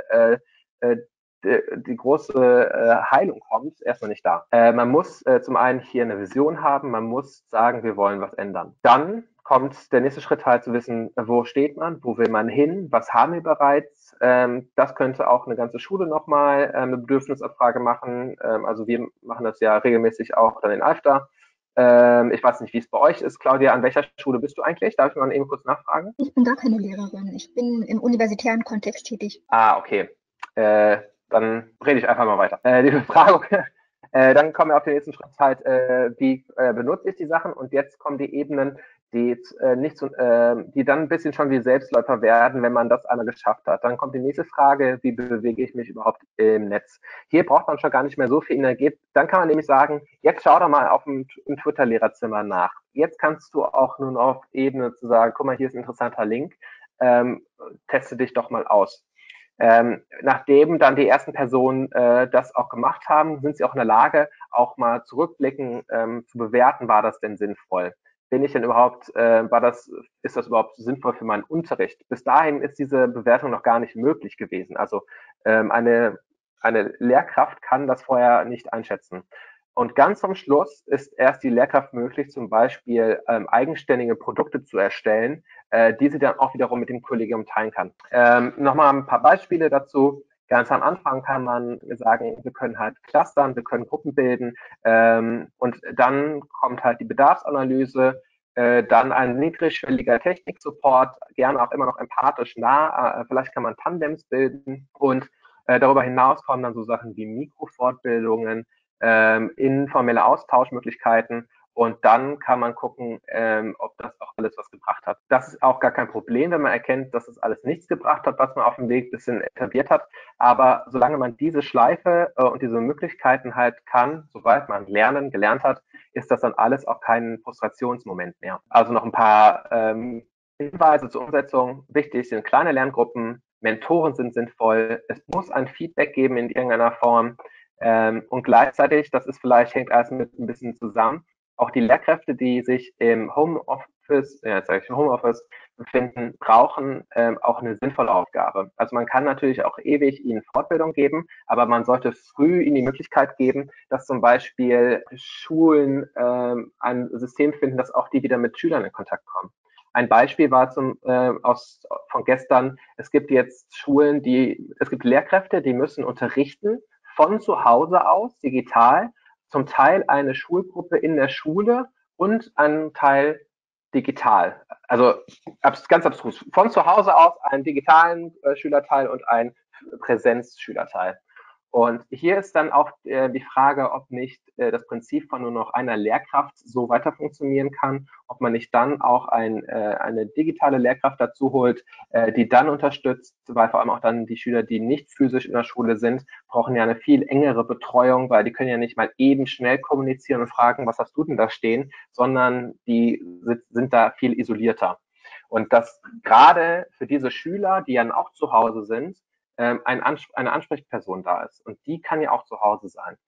Speaker 2: die große Heilung kommt, erstmal nicht da. Man muss zum einen hier eine Vision haben, man muss sagen, wir wollen was ändern. Dann kommt der nächste Schritt halt zu wissen, wo steht man, wo will man hin, was haben wir bereits. Das könnte auch eine ganze Schule nochmal eine Bedürfnisabfrage machen. Also wir machen das ja regelmäßig auch dann in Alfter. Ich weiß nicht, wie es bei euch ist. Claudia, an welcher Schule bist du eigentlich? Darf ich mal eben kurz nachfragen?
Speaker 3: Ich bin gar keine Lehrerin. Ich bin im universitären Kontext tätig.
Speaker 2: Ah, okay. Dann rede ich einfach mal weiter. Die Befragung, dann kommen wir auf den nächsten Schritt halt, wie benutze ich die Sachen, und jetzt kommen die Ebenen, die die dann ein bisschen schon wie Selbstläufer werden, wenn man das einmal geschafft hat. Dann kommt die nächste Frage, wie bewege ich mich überhaupt im Netz? Hier braucht man schon gar nicht mehr so viel Energie. Dann kann man nämlich sagen, jetzt schau doch mal im Twitter-Lehrerzimmer nach. Jetzt kannst du auch nur noch auf Ebene zu sagen, guck mal, hier ist ein interessanter Link, teste dich doch mal aus. Nachdem dann die ersten Personen das auch gemacht haben, sind sie auch in der Lage, auch mal zurückblicken, zu bewerten, war das denn sinnvoll? Bin ich denn überhaupt, ist das überhaupt sinnvoll für meinen Unterricht? Bis dahin ist diese Bewertung noch gar nicht möglich gewesen. Also eine Lehrkraft kann das vorher nicht einschätzen. Und ganz zum Schluss ist erst die Lehrkraft möglich, zum Beispiel eigenständige Produkte zu erstellen, die sie dann auch wiederum mit dem Kollegium teilen kann. Nochmal ein paar Beispiele dazu. Ganz am Anfang kann man sagen, wir können halt clustern, wir können Gruppen bilden, und dann kommt halt die Bedarfsanalyse. Dann ein niedrigschwelliger Technik-Support, gerne auch immer noch empathisch nah. Vielleicht kann man Tandems bilden. Und darüber hinaus kommen dann so Sachen wie Mikrofortbildungen, informelle Austauschmöglichkeiten. Und dann kann man gucken, ob das auch alles was gebracht hat. Das ist auch gar kein Problem, wenn man erkennt, dass es alles nichts gebracht hat, was man auf dem Weg ein bisschen etabliert hat. Aber solange man diese Schleife und diese Möglichkeiten halt kann, sobald man gelernt hat, ist das dann alles auch kein Frustrationsmoment mehr. Also noch ein paar Hinweise zur Umsetzung. Wichtig sind kleine Lerngruppen, Mentoren sind sinnvoll, es muss ein Feedback geben in irgendeiner Form und gleichzeitig, das ist vielleicht, hängt alles mit ein bisschen zusammen, auch die Lehrkräfte, die sich im Homeoffice befinden, brauchen auch eine sinnvolle Aufgabe. Also man kann natürlich auch ewig ihnen Fortbildung geben, aber man sollte früh ihnen die Möglichkeit geben, dass zum Beispiel Schulen ein System finden, dass auch die wieder mit Schülern in Kontakt kommen. Ein Beispiel war von gestern, es gibt jetzt es gibt Lehrkräfte, die müssen unterrichten von zu Hause aus, digital, zum Teil eine Schulgruppe in der Schule und einen Teil digital. Also ganz abstrus. Von zu Hause aus einen digitalen Schülerteil und einen Präsenzschülerteil. Und hier ist dann auch die Frage, ob nicht das Prinzip von nur noch einer Lehrkraft so weiter funktionieren kann, ob man nicht dann auch eine digitale Lehrkraft dazu holt, die dann unterstützt, weil vor allem auch dann die Schüler, die nicht physisch in der Schule sind, brauchen ja eine viel engere Betreuung, weil die können ja nicht mal eben schnell kommunizieren und fragen, was hast du denn da stehen, sondern die sind da viel isolierter. Und das gerade für diese Schüler, die ja auch zu Hause sind, eine Ansprechperson da ist. Und die kann ja auch zu Hause sein.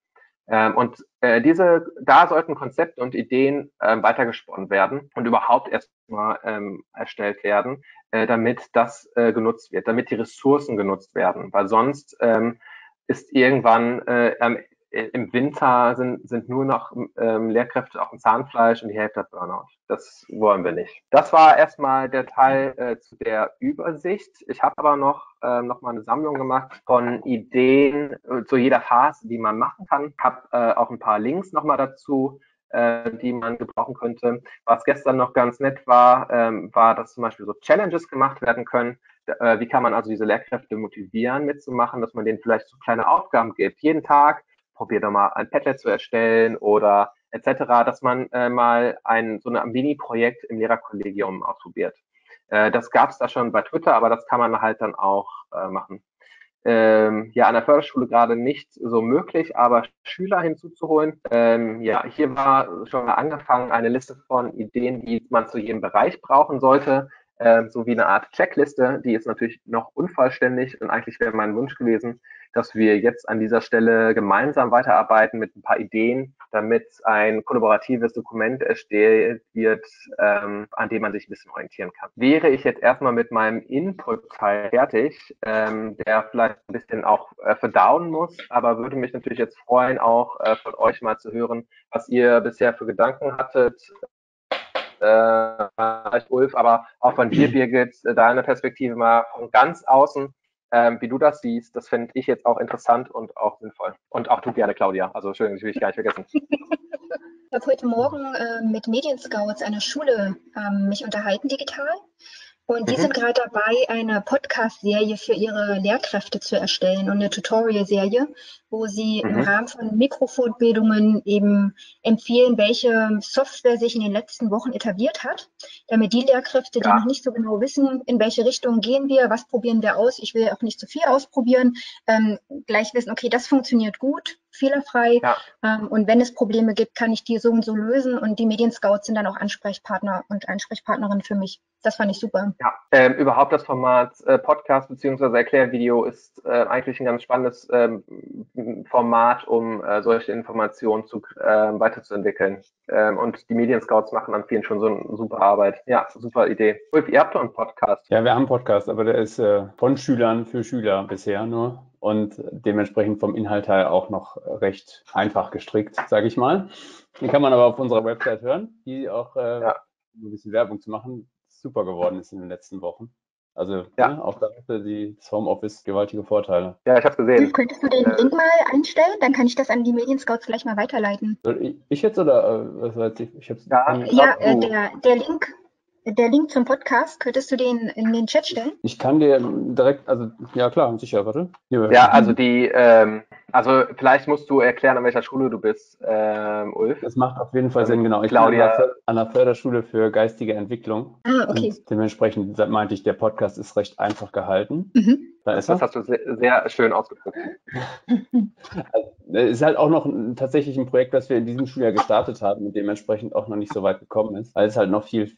Speaker 2: Da sollten Konzepte und Ideen weitergesponnen werden und überhaupt erstmal erstellt werden, damit das genutzt wird, damit die Ressourcen genutzt werden. Weil sonst ist irgendwann im Winter sind nur noch Lehrkräfte auf dem Zahnfleisch und die Hälfte hat Burnout. Das wollen wir nicht. Das war erstmal der Teil zu der Übersicht. Ich habe aber noch mal eine Sammlung gemacht von Ideen zu jeder Phase, die man machen kann. Habe auch ein paar Links noch mal dazu, die man gebrauchen könnte. Was gestern noch ganz nett war, war, dass zum Beispiel so Challenges gemacht werden können. Wie kann man also diese Lehrkräfte motivieren, mitzumachen, dass man denen vielleicht so kleine Aufgaben gibt. Jeden Tag probier doch mal ein Padlet zu erstellen oder etc., dass man mal so ein Mini-Projekt im Lehrerkollegium ausprobiert. Das gab es da schon bei Twitter, aber das kann man halt dann auch machen. An der Förderschule gerade nicht so möglich, aber Schüler hinzuzuholen. Hier war schon mal angefangen eine Liste von Ideen, die man zu jedem Bereich brauchen sollte, so wie eine Art Checkliste. Die ist natürlich noch unvollständig und eigentlich wäre mein Wunsch gewesen, dass wir jetzt an dieser Stelle gemeinsam weiterarbeiten mit ein paar Ideen, damit ein kollaboratives Dokument erstellt wird, an dem man sich ein bisschen orientieren kann. Wäre ich jetzt erstmal mit meinem Input-Teil fertig, der vielleicht ein bisschen auch verdauen muss, aber würde mich natürlich jetzt freuen, auch von euch mal zu hören, was ihr bisher für Gedanken hattet, Ulf, aber auch von dir, Birgit, deine Perspektive mal von ganz außen, wie du das siehst, das finde ich jetzt auch interessant und auch sinnvoll. Und auch du gerne, Claudia. Also Entschuldigung, das will ich gar nicht vergessen.
Speaker 3: Ich habe heute Morgen mit Medienscouts einer Schule mich unterhalten digital. Und die sind gerade dabei, eine Podcast-Serie für ihre Lehrkräfte zu erstellen und eine Tutorial-Serie, wo sie im Rahmen von Mikrofortbildungen eben empfehlen, welche Software sich in den letzten Wochen etabliert hat, damit die Lehrkräfte, die noch nicht so genau wissen, in welche Richtung gehen wir, was probieren wir aus, ich will auch nicht zu viel ausprobieren, gleich wissen, okay, das funktioniert gut, fehlerfrei. Und wenn es Probleme gibt, kann ich die so und so lösen. Und die Medienscouts sind dann auch Ansprechpartner und Ansprechpartnerin für mich. Das fand ich super.
Speaker 2: Ja, überhaupt das Format Podcast bzw. Erklärvideo ist eigentlich ein ganz spannendes Format, um solche Informationen weiterzuentwickeln. Und die Medienscouts machen an vielen schon so eine super Arbeit. Ja, super Idee. Ulf, ihr habt doch einen Podcast.
Speaker 4: Ja, wir haben einen Podcast, aber der ist von Schülern für Schüler bisher nur und dementsprechend vom Inhalt her auch noch recht einfach gestrickt, sage ich mal. Den kann man aber auf unserer Website hören, die auch um ein bisschen Werbung zu machen, super geworden ist in den letzten Wochen. Also
Speaker 2: Ja.
Speaker 4: auch da hatte das Homeoffice gewaltige Vorteile.
Speaker 2: Ja, ich habe es gesehen.
Speaker 3: Könntest du den Link mal einstellen? Dann kann ich das an die Medienscouts gleich mal weiterleiten.
Speaker 4: Soll ich jetzt oder was weiß ich?
Speaker 3: Ja, der Link zum Podcast, könntest du den in den Chat stellen?
Speaker 4: Ich kann dir direkt, also ja klar, sicher, warte.
Speaker 2: Ja, also also vielleicht musst du erklären, an welcher Schule du bist, Ulf.
Speaker 4: Das macht auf jeden Fall Sinn, genau. Ich
Speaker 2: Claudia.
Speaker 4: bin an der Förderschule für geistige Entwicklung.
Speaker 3: Okay.
Speaker 4: Und dementsprechend meinte ich, der Podcast ist recht einfach gehalten. Da ist
Speaker 2: Das hast du sehr schön ausgedrückt.
Speaker 4: Es ist halt auch noch tatsächlich ein Projekt, das wir in diesem Schuljahr gestartet haben und dementsprechend auch noch nicht so weit gekommen ist, weil es halt noch viel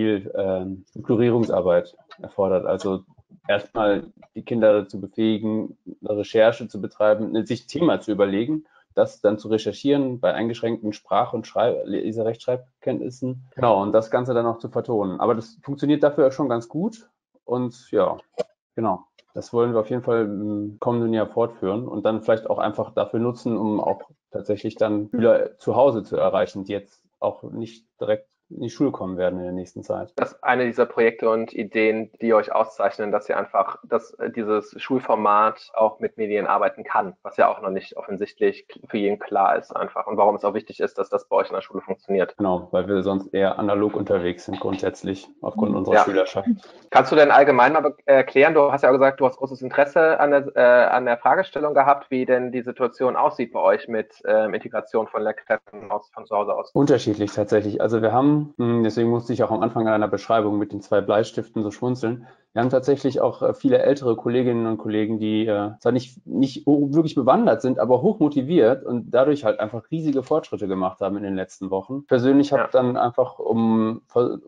Speaker 4: Strukturierungsarbeit erfordert. Also erstmal die Kinder dazu befähigen, eine Recherche zu betreiben, sich ein Thema zu überlegen, das dann zu recherchieren bei eingeschränkten Sprach- und Rechtschreibkenntnissen. Genau, und das Ganze dann auch zu vertonen. Aber das funktioniert dafür schon ganz gut. Und ja, genau. Das wollen wir auf jeden Fall im kommenden Jahr fortführen und dann vielleicht auch einfach dafür nutzen, um auch tatsächlich dann Schüler zu Hause zu erreichen, die jetzt auch nicht direkt in die Schule kommen werden in der nächsten Zeit.
Speaker 2: Das ist eine dieser Projekte und Ideen, die euch auszeichnen, dass ihr einfach, dass dieses Schulformat auch mit Medien arbeiten kann, was ja auch noch nicht offensichtlich für jeden klar ist einfach und warum es auch wichtig ist, dass das bei euch in der Schule funktioniert.
Speaker 4: Genau, weil wir sonst eher analog unterwegs sind grundsätzlich aufgrund unserer Schülerschaft.
Speaker 2: Kannst du denn allgemein mal erklären, du hast ja auch gesagt, du hast großes Interesse an der Fragestellung gehabt, wie denn die Situation aussieht bei euch mit Integration von Lehrkräften von zu Hause aus?
Speaker 4: Unterschiedlich tatsächlich. Also wir haben, deswegen musste ich auch am Anfang an einer Beschreibung mit den 2 Bleistiften so schmunzeln, wir haben tatsächlich auch viele ältere Kolleginnen und Kollegen, die zwar nicht wirklich bewandert sind, aber hoch motiviert und dadurch halt einfach riesige Fortschritte gemacht haben in den letzten Wochen. Persönlich habe dann einfach, um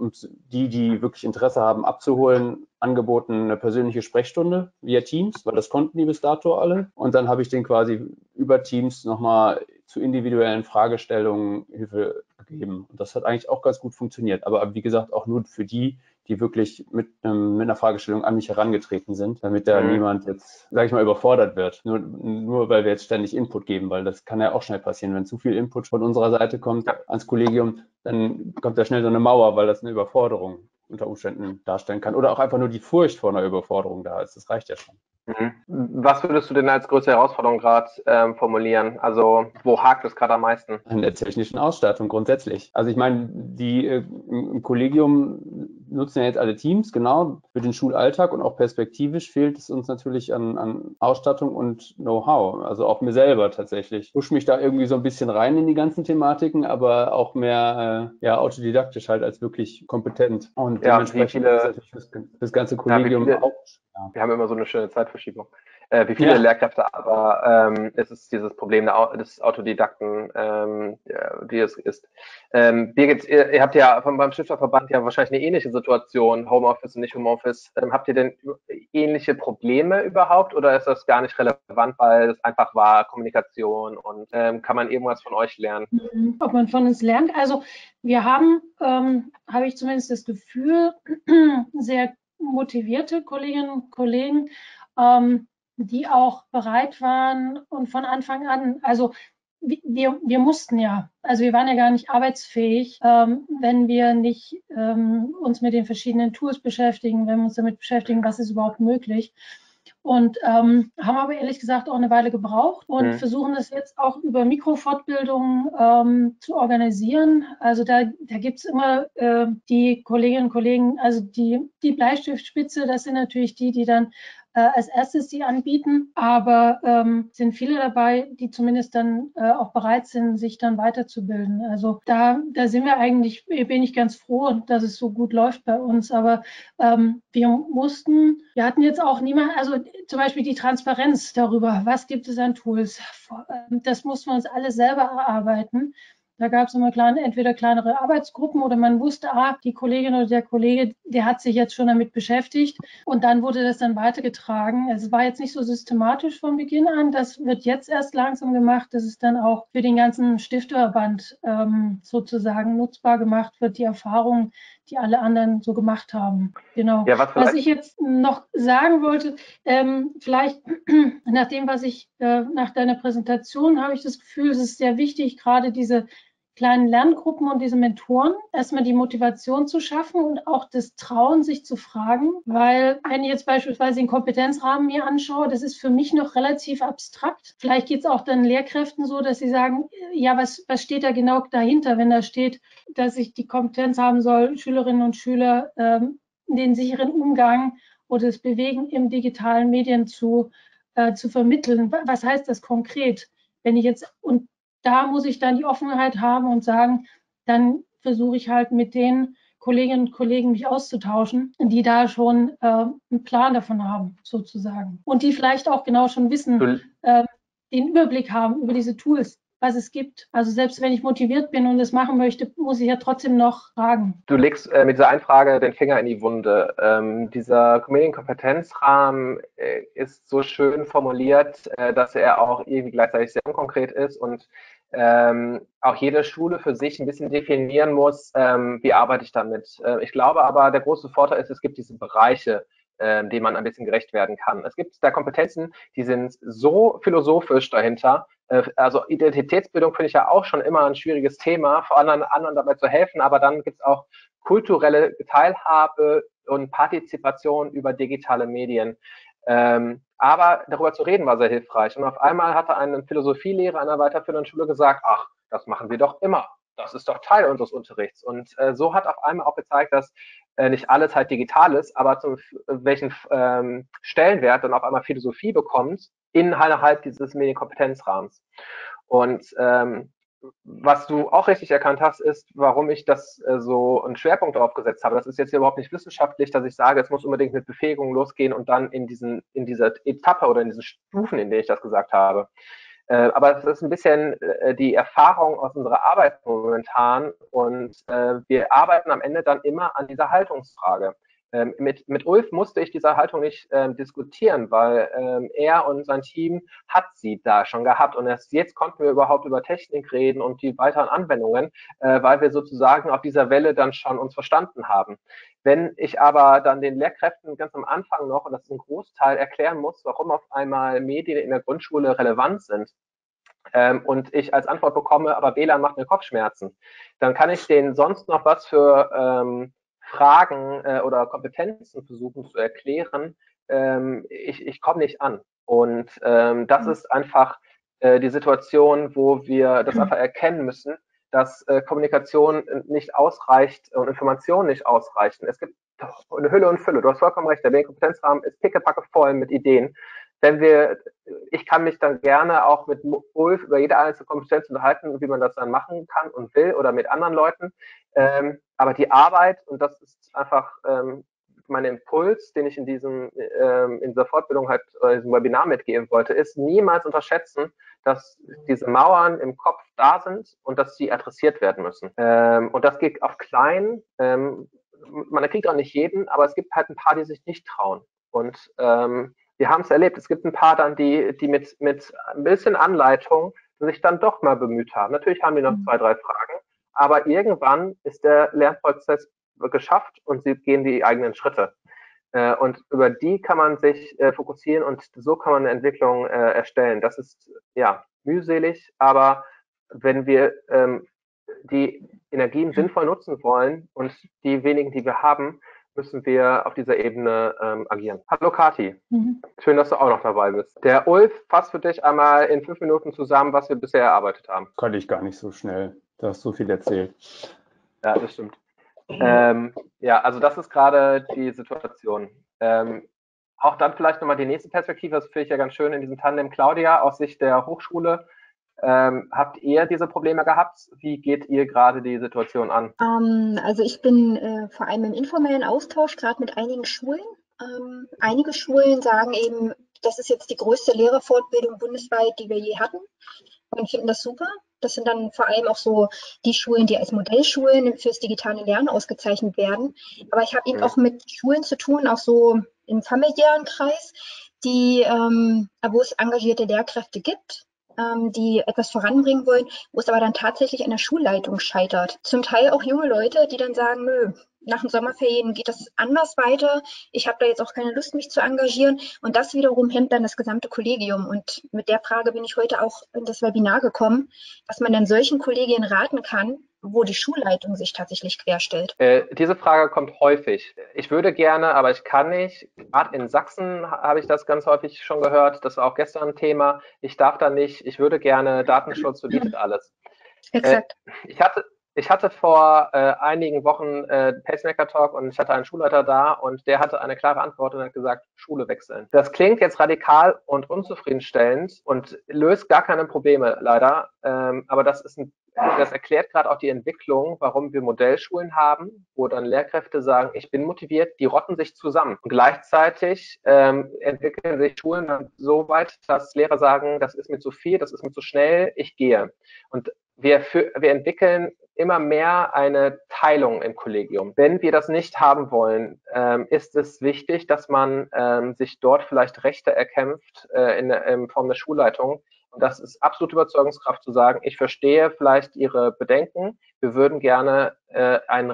Speaker 4: die wirklich Interesse haben abzuholen, angeboten eine persönliche Sprechstunde via Teams, weil das konnten die bis dato alle. Und dann habe ich denen quasi über Teams nochmal zu individuellen Fragestellungen Hilfe gegeben. Und das hat eigentlich auch ganz gut funktioniert. Aber wie gesagt, auch nur für die wirklich mit einer Fragestellung an mich herangetreten sind, damit da niemand jetzt, sage ich mal, überfordert wird. Nur weil wir jetzt ständig Input geben, weil das kann ja auch schnell passieren. Wenn zu viel Input von unserer Seite kommt ans Kollegium, dann kommt da schnell so eine Mauer, weil das eine Überforderung unter Umständen darstellen kann. Oder auch einfach nur die Furcht vor einer Überforderung da ist. Das reicht ja schon.
Speaker 2: Was würdest du denn als größte Herausforderung gerade formulieren? Also wo hakt es gerade am meisten?
Speaker 4: An der technischen Ausstattung grundsätzlich. Also ich meine, die im Kollegium nutzen ja jetzt alle Teams, genau, für den Schulalltag und auch perspektivisch fehlt es uns natürlich an Ausstattung und Know-how. Also auch mir selber tatsächlich. Ich push mich da irgendwie so ein bisschen rein in die ganzen Thematiken, aber auch mehr autodidaktisch halt als wirklich kompetent. Und dementsprechend ist es natürlich fürs ganze Kollegium auch. Ja.
Speaker 2: Wir haben immer so eine schöne Zeitverschiebung. Wie viele Lehrkräfte, aber es ist dieses Problem des Autodidakten, wie es ist. Birgit, ihr habt ja beim Stifterverband ja wahrscheinlich eine ähnliche Situation, Homeoffice und nicht Homeoffice. Habt ihr denn ähnliche Probleme überhaupt oder ist das gar nicht relevant, weil es einfach war, Kommunikation und kann man irgendwas von euch lernen?
Speaker 1: Ob man von uns lernt? Also wir haben, habe ich zumindest das Gefühl, sehr motivierte Kolleginnen und Kollegen, die auch bereit waren und von Anfang an, also wir mussten ja, also wir waren ja gar nicht arbeitsfähig, wenn wir nicht uns mit den verschiedenen Tools beschäftigen, wenn wir uns damit beschäftigen, was ist überhaupt möglich. Und haben aber ehrlich gesagt auch eine Weile gebraucht und versuchen das jetzt auch über Mikrofortbildungen zu organisieren. Also da gibt es immer die Kolleginnen und Kollegen, also die Bleistiftspitze, das sind natürlich die dann als erstes die anbieten, aber sind viele dabei, die zumindest dann auch bereit sind, sich dann weiterzubilden. Also da sind wir eigentlich, bin ich ganz froh, dass es so gut läuft bei uns, aber wir hatten jetzt auch niemand, also zum Beispiel die Transparenz darüber, was gibt es an Tools, das mussten wir uns alle selber erarbeiten. Da gab es immer entweder kleinere Arbeitsgruppen oder man wusste, die Kollegin oder der Kollege, der hat sich jetzt schon damit beschäftigt und dann wurde das dann weitergetragen. Es war jetzt nicht so systematisch von Beginn an, das wird jetzt erst langsam gemacht, dass es dann auch für den ganzen Stifterverband sozusagen nutzbar gemacht wird, die Erfahrungen, die alle anderen so gemacht haben. Genau. Ja, was ich jetzt noch sagen wollte, vielleicht nach dem, was ich nach deiner Präsentation habe ich das Gefühl, es ist sehr wichtig, gerade diese kleinen Lerngruppen und diese Mentoren erstmal die Motivation zu schaffen und auch das Trauen, sich zu fragen, weil wenn ich jetzt beispielsweise den Kompetenzrahmen mir anschaue, das ist für mich noch relativ abstrakt. Vielleicht geht es auch dann Lehrkräften so, dass sie sagen, ja, was steht da genau dahinter, wenn da steht, dass ich die Kompetenz haben soll, Schülerinnen und Schüler den sicheren Umgang oder das Bewegen im digitalen Medien zu vermitteln. Was heißt das konkret? Wenn ich jetzt, und da muss ich dann die Offenheit haben und sagen, dann versuche ich halt mit den Kolleginnen und Kollegen mich auszutauschen, die da schon einen Plan davon haben, sozusagen. Und die vielleicht auch genau schon wissen, den Überblick haben über diese Tools, was es gibt. Also selbst wenn ich motiviert bin und es machen möchte, muss ich ja trotzdem noch fragen.
Speaker 2: Du legst mit dieser einen Frage den Finger in die Wunde. Dieser Medienkompetenzrahmen ist so schön formuliert, dass er auch irgendwie gleichzeitig sehr unkonkret ist und auch jede Schule für sich ein bisschen definieren muss, wie arbeite ich damit. Ich glaube aber, der große Vorteil ist, es gibt diese Bereiche, denen man ein bisschen gerecht werden kann. Es gibt da Kompetenzen, die sind so philosophisch dahinter. Also Identitätsbildung finde ich ja auch schon immer ein schwieriges Thema, vor allem anderen dabei zu helfen, aber dann gibt es auch kulturelle Teilhabe und Partizipation über digitale Medien. Aber darüber zu reden war sehr hilfreich. Und auf einmal hatte ein Philosophielehrer einer weiterführenden Schule gesagt, ach, das machen wir doch immer. Das ist doch Teil unseres Unterrichts. Und so hat auf einmal auch gezeigt, dass nicht alles halt digital ist, aber zu welchen Stellenwert dann auf einmal Philosophie bekommt innerhalb dieses Medienkompetenzrahmens. Und was du auch richtig erkannt hast, ist, warum ich das so einen Schwerpunkt drauf gesetzt habe. Das ist jetzt hier überhaupt nicht wissenschaftlich, dass ich sage, es muss unbedingt mit Befähigung losgehen und dann in dieser Etappe oder in diesen Stufen, in denen ich das gesagt habe. Aber es ist ein bisschen die Erfahrung aus unserer Arbeit momentan und wir arbeiten am Ende dann immer an dieser Haltungsfrage. Mit Ulf musste ich diese Haltung nicht diskutieren, weil er und sein Team hat sie da schon gehabt und erst jetzt konnten wir überhaupt über Technik reden und die weiteren Anwendungen, weil wir sozusagen auf dieser Welle dann schon uns verstanden haben. Wenn ich aber dann den Lehrkräften ganz am Anfang noch, und das ist ein Großteil, erklären muss, warum auf einmal Medien in der Grundschule relevant sind, und ich als Antwort bekomme, aber WLAN macht mir Kopfschmerzen, dann kann ich denen sonst noch was für Fragen oder Kompetenzen versuchen zu erklären. Ich komme nicht an. Und das ist einfach die Situation, wo wir das einfach erkennen müssen, dass Kommunikation nicht ausreicht und Information nicht ausreichen. Es gibt eine Hülle und Fülle. Du hast vollkommen recht, der Medienkompetenzrahmen ist pickepacke voll mit Ideen. Ich kann mich dann gerne auch mit Ulf über jede einzelne Kompetenz unterhalten, wie man das dann machen kann und will oder mit anderen Leuten. Aber die Arbeit, und das ist einfach mein Impuls, den ich in dieser Fortbildung halt, in diesem Webinar mitgeben wollte, ist niemals unterschätzen, dass diese Mauern im Kopf da sind und dass sie adressiert werden müssen. Und das geht auf klein. Man kriegt auch nicht jeden, aber es gibt halt ein paar, die sich nicht trauen. Und wir haben es erlebt. Es gibt ein paar dann, die mit ein bisschen Anleitung sich dann doch mal bemüht haben. Natürlich haben die noch 2, 3 Fragen, aber irgendwann ist der Lernprozess geschafft und sie gehen die eigenen Schritte. Und über die kann man sich fokussieren und so kann man eine Entwicklung erstellen. Das ist ja mühselig, aber wenn wir die Energien sinnvoll nutzen wollen und die wenigen, die wir haben, müssen wir auf dieser Ebene agieren. Hallo Kathi, schön, dass du auch noch dabei bist. Der Ulf fasst für dich einmal in 5 Minuten zusammen, was wir bisher erarbeitet haben.
Speaker 4: Konnte ich gar nicht so schnell. Du hast so viel erzählt.
Speaker 2: Ja, das stimmt. Ja, also das ist gerade die Situation. Auch dann vielleicht nochmal die nächste Perspektive, das finde ich ja ganz schön in diesem Tandem. Claudia, aus Sicht der Hochschule, habt ihr diese Probleme gehabt? Wie geht ihr gerade die Situation an?
Speaker 3: Also ich bin vor allem im informellen Austausch, gerade mit einigen Schulen. Einige Schulen sagen eben, das ist jetzt die größte Lehrerfortbildung bundesweit, die wir je hatten und finden das super. Das sind dann vor allem auch so die Schulen, die als Modellschulen fürs digitale Lernen ausgezeichnet werden. Aber ich habe eben auch mit Schulen zu tun, auch so im familiären Kreis, wo es engagierte Lehrkräfte gibt, die etwas voranbringen wollen, wo es aber dann tatsächlich an der Schulleitung scheitert. Zum Teil auch junge Leute, die dann sagen, nö, nach den Sommerferien geht das anders weiter. Ich habe da jetzt auch keine Lust, mich zu engagieren. Und das wiederum hemmt dann das gesamte Kollegium. Und mit der Frage bin ich heute auch in das Webinar gekommen, was man dann solchen Kollegien raten kann, wo die Schulleitung sich tatsächlich querstellt.
Speaker 2: Diese Frage kommt häufig. Ich würde gerne, aber ich kann nicht. Gerade in Sachsen habe ich das ganz häufig schon gehört. Das war auch gestern ein Thema. Ich darf da nicht. Ich würde gerne. Datenschutz verbietet alles.
Speaker 3: Exakt.
Speaker 2: Ich hatte vor einigen Wochen Pacemaker Talk und ich hatte einen Schulleiter da und der hatte eine klare Antwort und hat gesagt, Schule wechseln. Das klingt jetzt radikal und unzufriedenstellend und löst gar keine Probleme leider, aber das erklärt gerade auch die Entwicklung, warum wir Modellschulen haben, wo dann Lehrkräfte sagen, ich bin motiviert, die rotten sich zusammen. Und gleichzeitig entwickeln sich Schulen dann so weit, dass Lehrer sagen, das ist mir zu viel, das ist mir zu schnell, ich gehe. Und wir entwickeln immer mehr eine Teilung im Kollegium. Wenn wir das nicht haben wollen, ist es wichtig, dass man sich dort vielleicht Rechte erkämpft in Form der Schulleitung. Und das ist absolute Überzeugungskraft zu sagen, ich verstehe vielleicht Ihre Bedenken. Wir würden gerne einen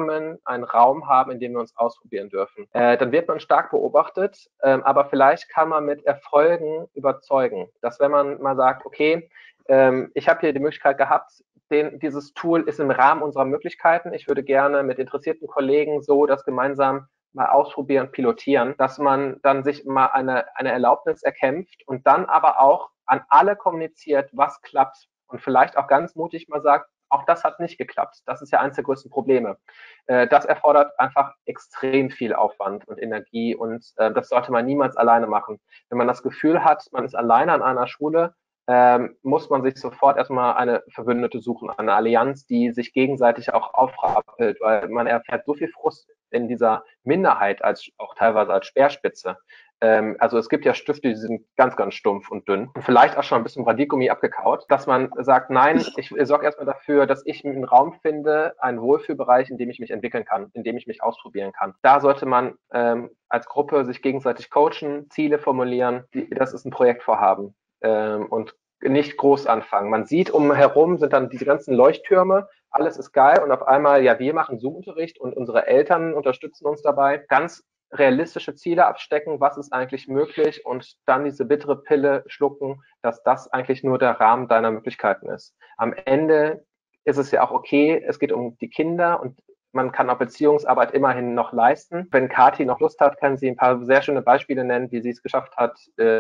Speaker 2: Raum haben, in dem wir uns ausprobieren dürfen. Dann wird man stark beobachtet, aber vielleicht kann man mit Erfolgen überzeugen. Dass wenn man mal sagt, okay, ich habe hier die Möglichkeit gehabt, dieses Tool ist im Rahmen unserer Möglichkeiten. Ich würde gerne mit interessierten Kollegen so das gemeinsam mal ausprobieren, pilotieren, dass man dann sich mal eine Erlaubnis erkämpft und dann aber auch an alle kommuniziert, was klappt und vielleicht auch ganz mutig mal sagt, auch das hat nicht geklappt. Das ist ja eines der größten Probleme. Das erfordert einfach extrem viel Aufwand und Energie und das sollte man niemals alleine machen. Wenn man das Gefühl hat, man ist alleine an einer Schule, muss man sich sofort erstmal eine Verbündete suchen, eine Allianz, die sich gegenseitig auch aufrappelt, weil man erfährt so viel Frust in dieser Minderheit, auch teilweise als Speerspitze. Also es gibt ja Stifte, die sind ganz, ganz stumpf und dünn und vielleicht auch schon ein bisschen Radiergummi abgekaut, dass man sagt, nein, ich sorge erstmal dafür, dass ich einen Raum finde, einen Wohlfühlbereich, in dem ich mich entwickeln kann, in dem ich mich ausprobieren kann. Da sollte man als Gruppe sich gegenseitig coachen, Ziele formulieren. Das ist ein Projektvorhaben. Und nicht groß anfangen. Man sieht umherum sind dann diese ganzen Leuchttürme, alles ist geil und auf einmal, ja, wir machen Zoom-Unterricht und unsere Eltern unterstützen uns dabei. Ganz realistische Ziele abstecken, was ist eigentlich möglich und dann diese bittere Pille schlucken, dass das eigentlich nur der Rahmen deiner Möglichkeiten ist. Am Ende ist es ja auch okay, es geht um die Kinder und man kann auch Beziehungsarbeit immerhin noch leisten. Wenn Kathi noch Lust hat, kann sie ein paar sehr schöne Beispiele nennen, wie sie es geschafft hat,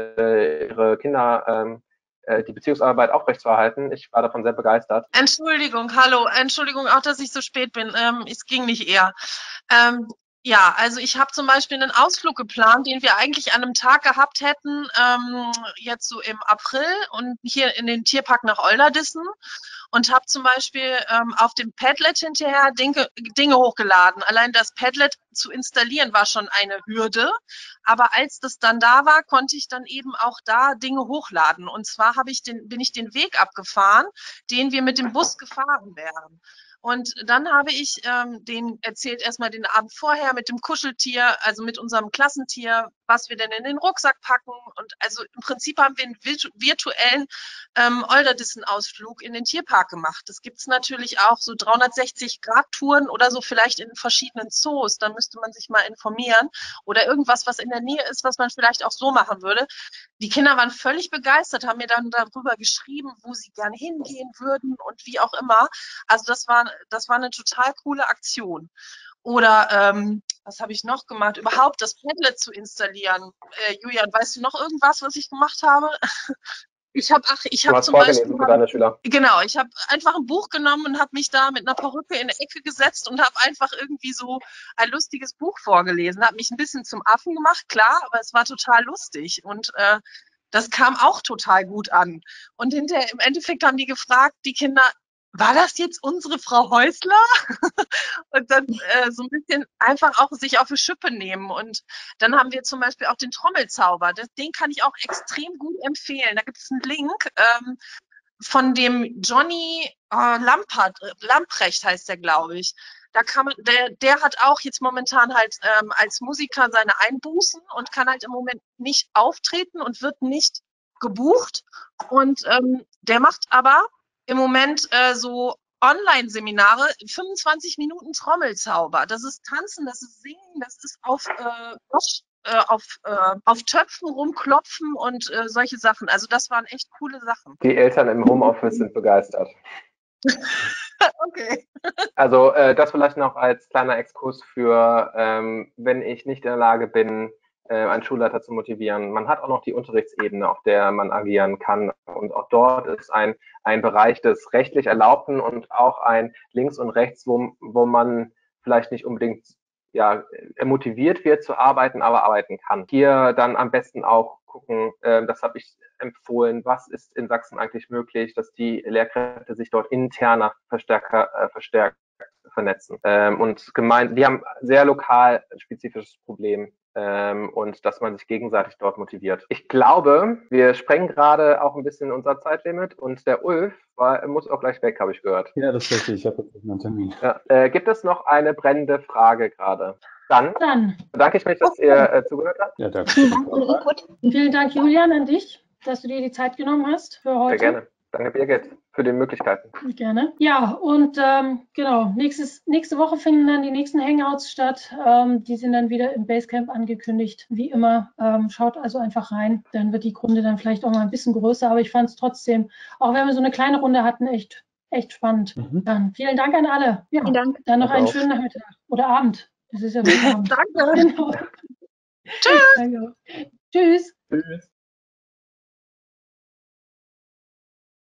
Speaker 2: ihre Kinder die Beziehungsarbeit aufrechtzuerhalten. Ich war davon sehr begeistert.
Speaker 5: Entschuldigung, hallo. Entschuldigung auch, dass ich so spät bin. Es ging nicht eher. Ja, also ich habe zum Beispiel einen Ausflug geplant, den wir eigentlich an einem Tag gehabt hätten, jetzt so im April und hier in den Tierpark nach Olderdissen und habe zum Beispiel auf dem Padlet hinterher Dinge hochgeladen. Allein das Padlet zu installieren war schon eine Hürde, aber als das dann da war, konnte ich dann eben auch da Dinge hochladen. Und zwar bin ich den Weg abgefahren, den wir mit dem Bus gefahren wären. Und dann habe ich denen erzählt, erstmal den Abend vorher mit dem Kuscheltier, also mit unserem Klassentier, was wir denn in den Rucksack packen. Und also im Prinzip haben wir einen virtuellen Olderdissen-Ausflug in den Tierpark gemacht. Das gibt's natürlich auch so 360-Grad-Touren oder so vielleicht in verschiedenen Zoos. Da müsste man sich mal informieren. Oder irgendwas, was in der Nähe ist, was man vielleicht auch so machen würde. Die Kinder waren völlig begeistert, haben mir dann darüber geschrieben, wo sie gerne hingehen würden und wie auch immer. Also das war eine total coole Aktion. Oder was habe ich noch gemacht? Überhaupt das Padlet zu installieren. Julian, weißt du noch irgendwas, was ich gemacht habe? Ich habe zum Beispiel
Speaker 2: für deine Schüler.
Speaker 5: Genau, ich habe einfach ein Buch genommen und habe mich da mit einer Perücke in eine Ecke gesetzt und habe einfach irgendwie so ein lustiges Buch vorgelesen. Habe mich ein bisschen zum Affen gemacht, klar, aber es war total lustig und das kam auch total gut an. Und hinterher im Endeffekt haben die gefragt, die Kinder, war das jetzt unsere Frau Häusler? Und dann so ein bisschen einfach auch sich auf die Schippe nehmen. Und dann haben wir zum Beispiel auch den Trommelzauber. Den kann ich auch extrem gut empfehlen. Da gibt es einen Link von dem Johnny Lamprecht heißt der, glaube ich. Da kann man, der hat auch jetzt momentan halt als Musiker seine Einbußen und kann halt im Moment nicht auftreten und wird nicht gebucht. Und der macht aber im Moment so Online-Seminare, 25 Minuten Trommelzauber. Das ist Tanzen, das ist Singen, das ist auf Töpfen rumklopfen und solche Sachen. Also das waren echt coole Sachen.
Speaker 2: Die Eltern im Homeoffice sind begeistert.
Speaker 5: Okay.
Speaker 2: Also das vielleicht noch als kleiner Exkurs für, wenn ich nicht in der Lage bin, einen Schulleiter zu motivieren. Man hat auch noch die Unterrichtsebene, auf der man agieren kann. Und auch dort ist ein Bereich des rechtlich Erlaubten und auch ein Links und Rechts, wo man vielleicht nicht unbedingt motiviert wird zu arbeiten, aber arbeiten kann. Hier dann am besten auch gucken, das habe ich empfohlen, was ist in Sachsen eigentlich möglich, dass die Lehrkräfte sich dort interner verstärkt vernetzen. Und die haben sehr lokal spezifisches Problem. Und dass man sich gegenseitig dort motiviert. Ich glaube, wir sprengen gerade auch ein bisschen unser Zeitlimit und der Ulf muss auch gleich weg, habe ich gehört.
Speaker 4: Ja, das ist richtig. Ich habe jetzt einen Termin.
Speaker 2: Ja. Gibt es noch eine brennende Frage gerade? Dann bedanke ich mich, dass ihr zugehört habt.
Speaker 4: Ja, danke.
Speaker 1: Vielen Dank, Julian, an dich, dass du dir die Zeit genommen hast für heute.
Speaker 2: Sehr gerne. Danke, Birgit, für die Möglichkeiten.
Speaker 1: Gerne. Ja, und genau, nächste Woche finden dann die nächsten Hangouts statt. Die sind dann wieder im Basecamp angekündigt, wie immer. Schaut also einfach rein. Dann wird die Runde dann vielleicht auch mal ein bisschen größer, aber ich fand es trotzdem, auch wenn wir so eine kleine Runde hatten, echt spannend. Dann vielen Dank an alle. Ja,
Speaker 3: Vielen Dank.
Speaker 1: dann noch einen schönen Nachmittag oder Abend. Es ist ja Abend.
Speaker 5: Danke.
Speaker 1: Genau.
Speaker 5: Tschüss.
Speaker 1: Danke. Tschüss.
Speaker 2: Tschüss.